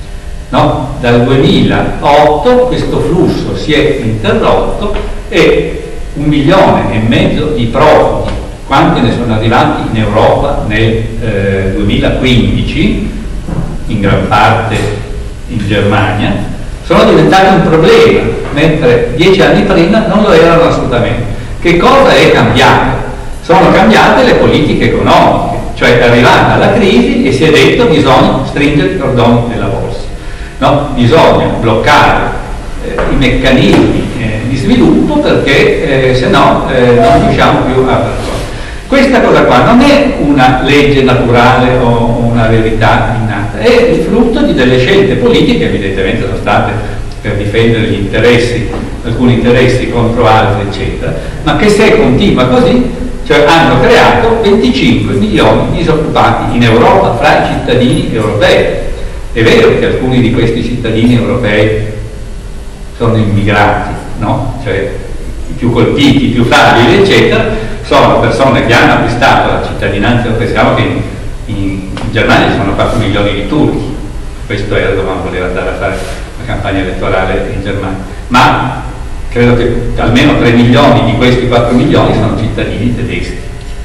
no? Dal duemilaotto questo flusso si è interrotto e un milione e mezzo di profughi, quanti ne sono arrivati in Europa nel eh, duemilaquindici, in gran parte in Germania, sono diventati un problema, mentre dieci anni prima non lo erano assolutamente. Che cosa è cambiato? Sono cambiate le politiche economiche, cioè è arrivata la crisi e si è detto bisogna stringere i cordoni della borsa, no? Bisogna bloccare eh, i meccanismi eh, di sviluppo perché eh, se no eh, non riusciamo più a percorrere. Questa cosa qua non è una legge naturale o una verità innata, è il frutto di delle scelte politiche, evidentemente sono state per difendere gli interessi, alcuni interessi contro altri, eccetera, ma che se continua così, cioè hanno creato venticinque milioni di disoccupati in Europa fra i cittadini europei. È vero che alcuni di questi cittadini europei sono immigrati, no? Cioè i più colpiti, i più fragili, eccetera, sono persone che hanno acquistato la cittadinanza europea. Sappiamo che in, in Germania ci sono quattro milioni di turchi, questo Erdogan voleva andare a fare la campagna elettorale in Germania, ma credo che almeno tre milioni di questi quattro milioni sono cittadini tedeschi,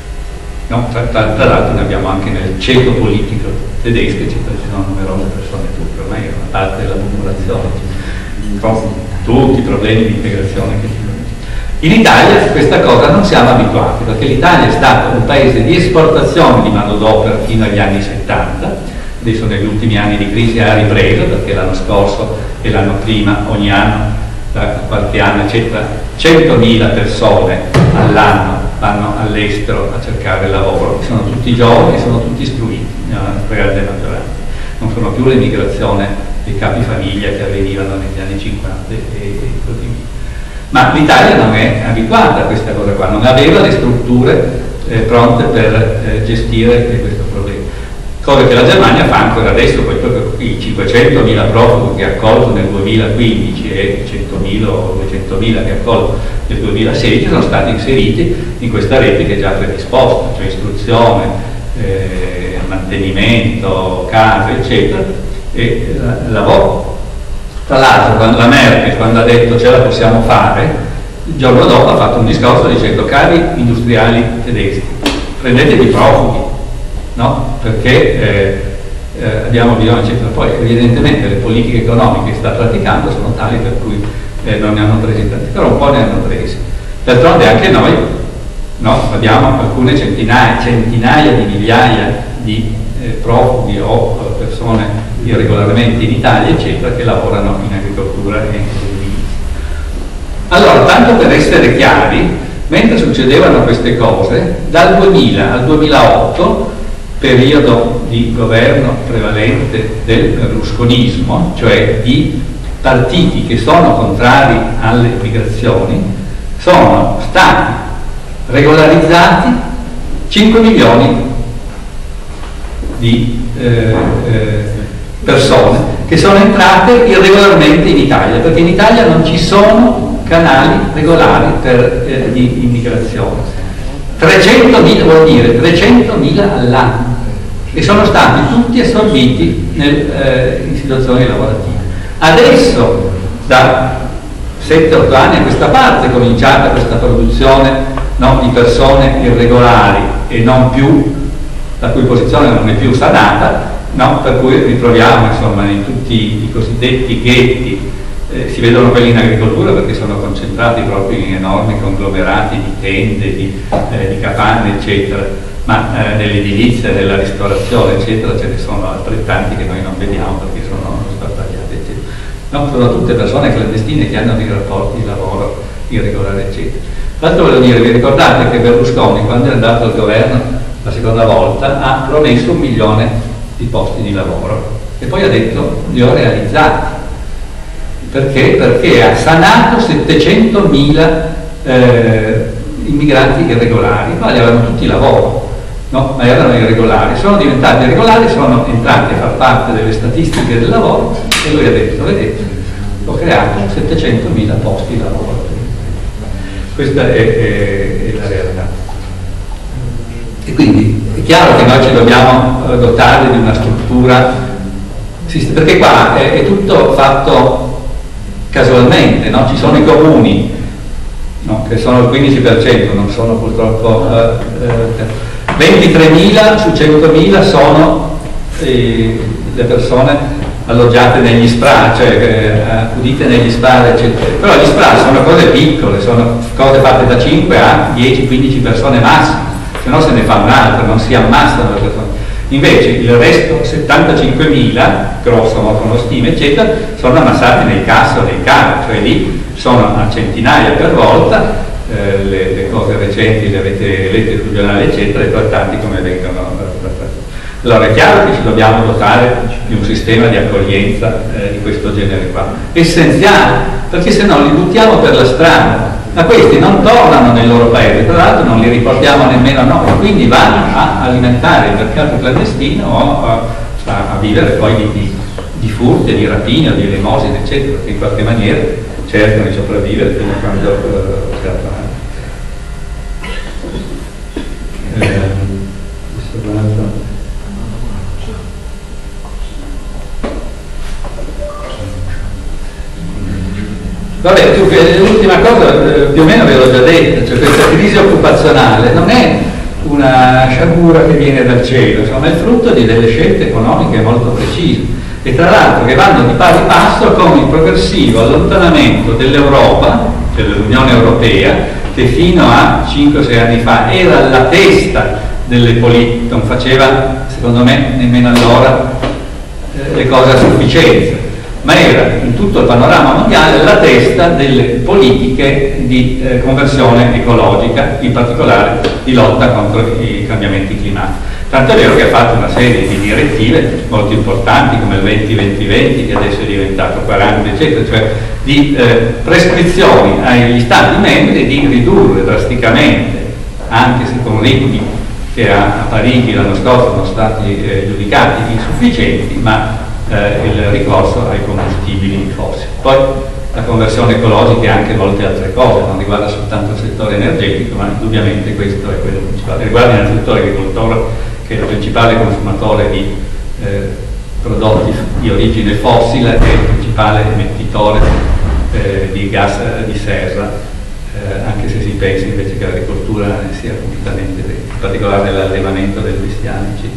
no? Tra, tra, tra l'altro ne abbiamo anche nel ceto politico tedesco, ci sono numerose persone turche, ormai è una parte della popolazione, con tutti i problemi di integrazione che ci sono. In Italia questa cosa non siamo abituati, perché l'Italia è stato un paese di esportazione di manodopera fino agli anni settanta, adesso negli ultimi anni di crisi ha ripreso, perché l'anno scorso e l'anno prima, ogni anno, da qualche anno eccetera, centomila persone all'anno vanno all'estero a cercare lavoro, sono tutti giovani e sono tutti istruiti, nella grande maggioranza, non sono più l'emigrazione dei capifamiglia che avvenivano negli anni cinquanta e, e così via. Ma l'Italia non è abituata a questa cosa qua, non aveva le strutture eh, pronte per eh, gestire questo problema. Cosa che la Germania fa ancora adesso, poi proprio i cinquecentomila profughi che ha accolto nel duemilaquindici e i centomila o duecentomila che ha accolto nel duemilasedici sono stati inseriti in questa rete che è già predisposta, cioè istruzione, eh, mantenimento, case, eccetera, e eh, lavoro. Tra l'altro, quando la Merkel, quando ha detto ce la possiamo fare, il giorno dopo ha fatto un discorso dicendo: cari industriali tedeschi, prendetevi profughi, no? Perché eh, eh, abbiamo bisogno, eccetera. Poi evidentemente le politiche economiche che sta praticando sono tali per cui eh, non ne hanno presi tanti, però un po' ne hanno presi. D'altronde anche noi, no? Abbiamo alcune centinaia, centinaia di migliaia di eh, profughi o eh, persone irregolarmente in Italia, eccetera, che lavorano in agricoltura e in agricoltura. Allora, tanto per essere chiari, mentre succedevano queste cose, dal duemila al duemilaotto, periodo di governo prevalente del berlusconismo, cioè di partiti che sono contrari alle migrazioni, sono stati regolarizzati cinque milioni di eh, eh, persone che sono entrate irregolarmente in Italia, perché in Italia non ci sono canali regolari per eh, di immigrazione. trecentomila vuol dire trecentomila all'anno, e sono stati tutti assorbiti nel, eh, in situazioni lavorative. Adesso, da sette otto anni a questa parte, è cominciata questa produzione, no, di persone irregolari e non più, la cui posizione non è più sanata, no, per cui ritroviamo insomma in tutti i cosiddetti ghetti, eh, si vedono quelli in agricoltura perché sono concentrati proprio in enormi conglomerati di tende, di, eh, di capanne, eccetera, ma eh, nell'edilizia, nella ristorazione, eccetera, ce ne sono altrettanti che noi non vediamo perché sono sparpagliati, eccetera. No, sono tutte persone clandestine che hanno dei rapporti di lavoro irregolari, eccetera. Tra l'altro volevo dire, vi ricordate che Berlusconi, quando è andato al governo la seconda volta, ha promesso un milione di posti di lavoro e poi ha detto li ho realizzati. Perché? Perché ha sanato settecentomila eh, immigrati irregolari, ma li avevano tutti lavoro, no? Ma erano irregolari, sono diventati irregolari, sono entrati a far parte delle statistiche del lavoro e lui ha detto, vedete, ho creato settecentomila posti di lavoro. Questa è, è, è la realtà. E quindi è chiaro che noi ci dobbiamo dotare di una struttura perché qua è, è tutto fatto casualmente, no? Ci sono i comuni, no? Che sono il quindici per cento, non sono purtroppo eh, eh, ventitremila su centomila sono eh, le persone alloggiate negli S P R A, cioè eh, accudite negli S P R A, eccetera. Però gli S P R A sono cose piccole, sono cose fatte da cinque a dieci quindici persone massimo, se no se ne fa un'altra, non si ammassano le persone. Invece il resto, settantacinquemila, grosso modo con lo stime, eccetera, sono ammassati nei cassa o nei cari, cioè lì sono a centinaia per volta. Eh, le, le cose recenti, le reti elettriche, fugionali, eccetera, e trattanti come vengono trattati. Allora è chiaro che ci dobbiamo dotare di un sistema di accoglienza eh, di questo genere qua, essenziale, perché se no li buttiamo per la strada, ma questi non tornano nel loro paese, tra l'altro non li riportiamo nemmeno noi, quindi vanno a alimentare il mercato clandestino o a, a, a vivere poi di, di, di furti, di rapine, di elemosine, eccetera, che in qualche maniera cercano di sopravvivere fino a quando uh, si attuano. Vabbè, l'ultima cosa più o meno ve l'ho già detto, cioè questa crisi occupazionale non è una sciagura che viene dal cielo, insomma è frutto di delle scelte economiche molto precise e tra l'altro che vanno di pari passo con il progressivo allontanamento dell'Europa, cioè dell'Unione Europea, che fino a cinque sei anni fa era alla testa delle politiche, non faceva secondo me nemmeno allora eh, le cose a sufficienza, ma era in tutto il panorama mondiale alla testa delle politiche di eh, conversione ecologica, in particolare di lotta contro i cambiamenti climatici. Tanto è vero che ha fatto una serie di direttive molto importanti come il venti venti venti, che adesso è diventato quaranta, eccetera, cioè di eh, prescrizioni agli Stati membri di ridurre drasticamente, anche se con ritmi che a, a Parigi l'anno scorso sono stati eh, giudicati insufficienti, ma Eh, il ricorso ai combustibili fossili. Poi la conversione ecologica e anche molte altre cose, non riguarda soltanto il settore energetico, ma indubbiamente questo è quello principale. Riguarda innanzitutto l'agricoltore, che è il principale consumatore di eh, prodotti di origine fossile e il principale emettitore eh, di gas di serra, eh, anche se si pensa invece che l'agricoltura ne sia completamente, in particolare nell'allevamento del bestiame, eccetera.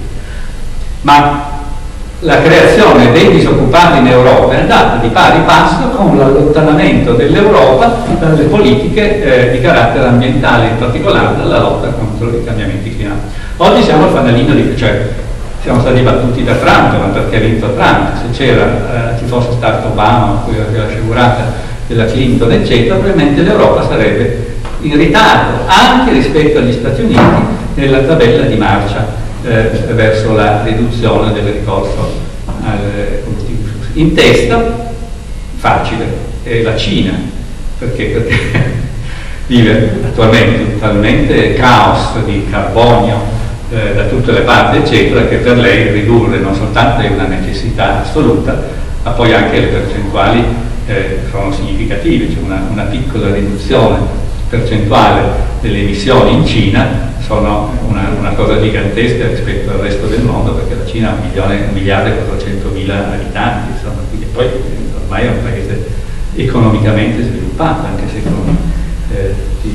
Ma la creazione dei disoccupati in Europa è andata di pari passo con l'allontanamento dell'Europa dalle politiche eh, di carattere ambientale, in particolare dalla lotta contro i cambiamenti climatici. Oggi siamo al fanalino di, cioè siamo stati battuti da Trump, ma perché ha vinto Trump. Se c'era, eh, ci fosse stato Obama, poi la sciagurata della Clinton, eccetera, probabilmente l'Europa sarebbe in ritardo anche rispetto agli Stati Uniti nella tabella di marcia Eh, verso la riduzione del ricorso al combustibile fossile. In testa, facile, è la Cina, perché, perché vive attualmente talmente caos di carbonio eh, da tutte le parti, eccetera, che per lei ridurre non soltanto è una necessità assoluta, ma poi anche le percentuali eh, sono significative, c'è una, una piccola riduzione percentuale delle emissioni in Cina sono una, una cosa gigantesca rispetto al resto del mondo, perché la Cina ha un, milione, un miliardo e quattrocentomila abitanti, insomma, quindi poi ormai è un paese economicamente sviluppato, anche se con, eh,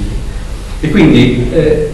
e quindi eh,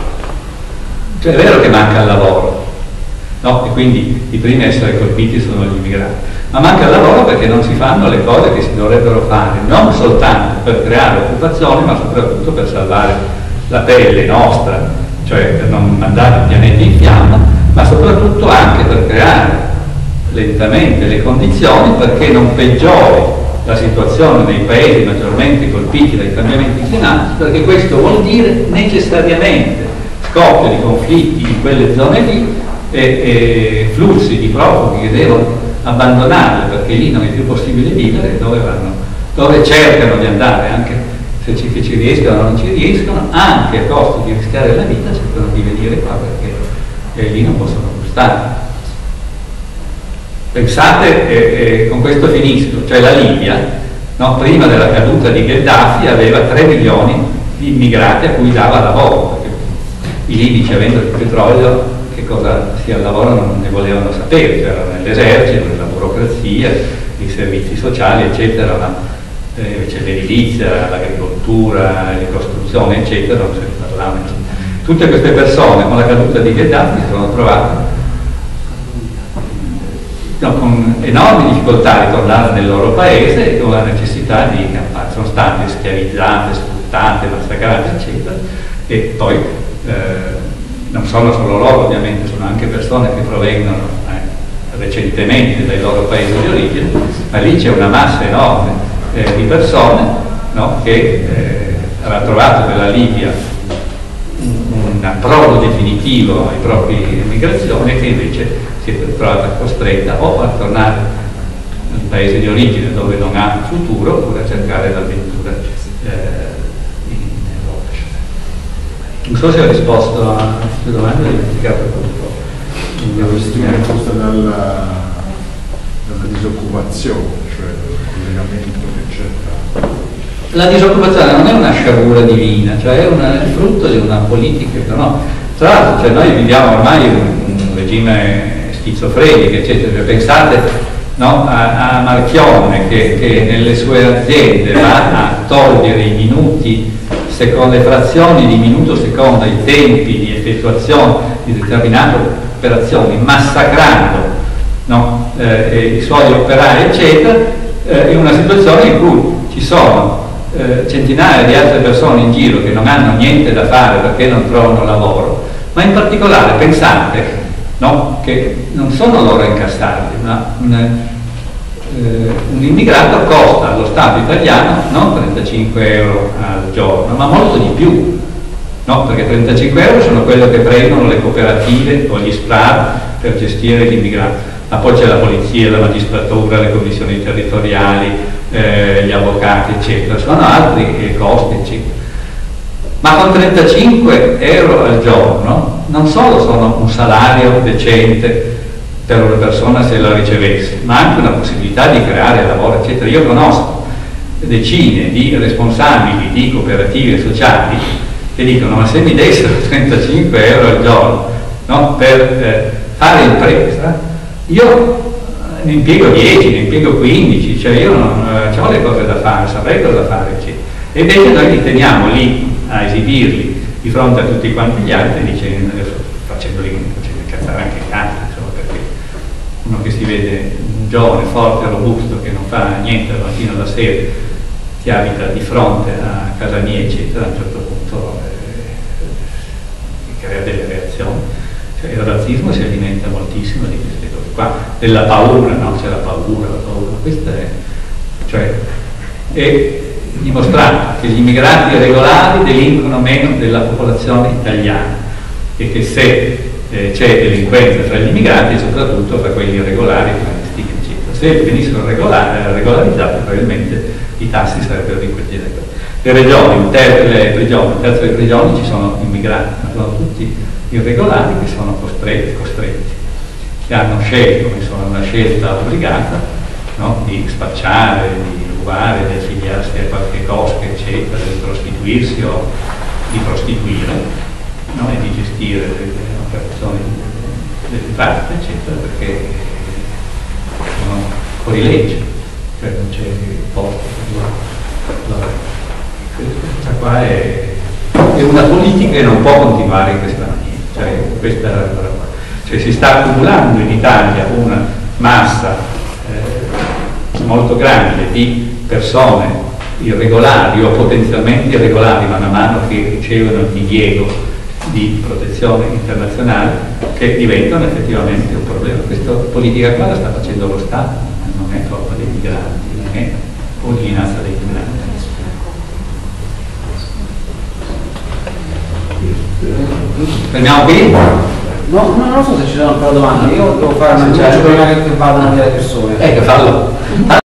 cioè è vero che manca il lavoro, no? E quindi i primi a essere colpiti sono gli immigrati, ma manca il lavoro perché non si fanno le cose che si dovrebbero fare, non soltanto per creare occupazione, ma soprattutto per salvare la pelle nostra, cioè per non mandare il pianeta in fiamma, ma soprattutto anche per creare lentamente le condizioni perché non peggiori la situazione dei paesi maggiormente colpiti dai cambiamenti climatici, perché questo vuol dire necessariamente scoppio di conflitti in quelle zone lì e, e flussi di profughi che devono abbandonarle perché lì non è più possibile vivere, dove vanno, dove cercano di andare, anche se ci, che ci riescono o non ci riescono, anche a costo di rischiare la vita, cercano di venire qua perché eh, lì non possono gustare. Pensate, eh, eh, con questo finisco, cioè la Libia, no, prima della caduta di Gheddafi aveva tre milioni di immigrati a cui dava lavoro, perché i libici, avendo il petrolio, che cosa sia il lavoro non ne volevano sapere, cioè erano nell'esercito, nel lavoro burocrazia, i servizi sociali, eccetera, ma eh, invece l'edilizia, l'agricoltura, le costruzioni, eccetera, non se ne parlava. Tutte queste persone con la caduta di Gheddafi si sono trovate no, con enormi difficoltà a ritornare nel loro paese e con la necessità di campare. Sono state schiavizzate, sfruttate, massacrate, eccetera, e poi eh, non sono solo loro, ovviamente, sono anche persone che provengono eh, recentemente dai loro paesi di origine, ma lì c'è una massa enorme eh, di persone, no, che eh, aveva trovato nella Libia un, un approdo definitivo ai propri migrazioni e che invece si è trovata costretta o a tornare nel paese di origine dove non ha futuro oppure a cercare l'avventura eh, in Europa. Non so se ho risposto a queste domande, ho dimenticato qualcosa. La questione è posta dalla, dalla disoccupazione, cioè dal collegamento che c'è tra... La disoccupazione non è una sciagura divina, cioè è una, il frutto di una politica, no? Tra l'altro, cioè, noi viviamo ormai un, un regime schizofreniche, eccetera. Pensate, no, a, a Marchionne che, che nelle sue aziende va a togliere i minuti, secondo le frazioni di minuto secondo, i tempi di effettuazione di determinate operazioni, massacrando, no, eh, i suoi operai, eccetera, eh, in una situazione in cui ci sono eh, centinaia di altre persone in giro che non hanno niente da fare perché non trovano lavoro, ma in particolare pensate, no, che non sono loro incassati, ma un, eh, un immigrato costa allo Stato italiano non trentacinque euro al giorno, ma molto di più, no? Perché trentacinque euro sono quello che prendono le cooperative o gli S P R A per gestire gli immigrati, ma poi c'è la polizia, la magistratura, le commissioni territoriali, eh, gli avvocati, eccetera, sono altri eh, costi, eccetera. Ma con trentacinque euro al giorno non solo sono un salario decente per una persona se la ricevesse, ma anche una possibilità di creare lavoro, eccetera. Io conosco decine di responsabili di cooperative sociali che dicono: ma se mi dessero trentacinque euro al giorno, no, per eh, fare impresa, io ne impiego dieci, ne impiego quindici, cioè io non eh, ho le cose da fare, saprei cosa fare, eccetera. E invece noi li teniamo lì a esibirli di fronte a tutti quanti gli altri, dicendo, facendoli, facendo incazzare anche gli altri, insomma, perché uno che si vede un giovane, forte, robusto, che non fa niente dal mattino alla sera, ti abita di fronte a casa mia, eccetera, a un certo punto eh, crea delle reazioni. Cioè, il razzismo si alimenta moltissimo di queste cose qua, della paura, no? C'è la paura, la paura, questa è, cioè, è dimostrato che gli immigrati regolari delinquono meno della popolazione italiana e che se eh, c'è delinquenza fra gli immigrati, soprattutto fra quelli irregolari, clandestini, eccetera. Se venissero regolari, regolarizzati, probabilmente i tassi sarebbero di quel genere. Le regioni, un terzo, le prigioni, un terzo delle prigioni ci sono immigrati, ma sono tutti irregolari che sono costretti, costretti che hanno scelto, insomma, una scelta obbligata, no, di spacciare, di rubare, di affiliarsi a qualche cosca, eccetera, di prostituirsi o di prostituire, no, e di gestire delle operazioni delle tratte, eccetera, perché sono fuori legge, cioè non c'è posto per loro. Questa qua è, è una politica che non può continuare in questa maniera, cioè, questa è la cosa qua. Cioè, si sta accumulando in Italia una massa eh, molto grande di persone irregolari o potenzialmente irregolari, man mano che ricevono il divieto di protezione internazionale, che diventano effettivamente un problema. Questa politica qua la sta facendo lo Stato, non è colpa dei migranti, non è ordinanza dei migranti. Fermiamo qui? No, no, non so se ci sono ancora domande, io devo fare un annuncio prima che vadano via le persone. Ecco, fallo.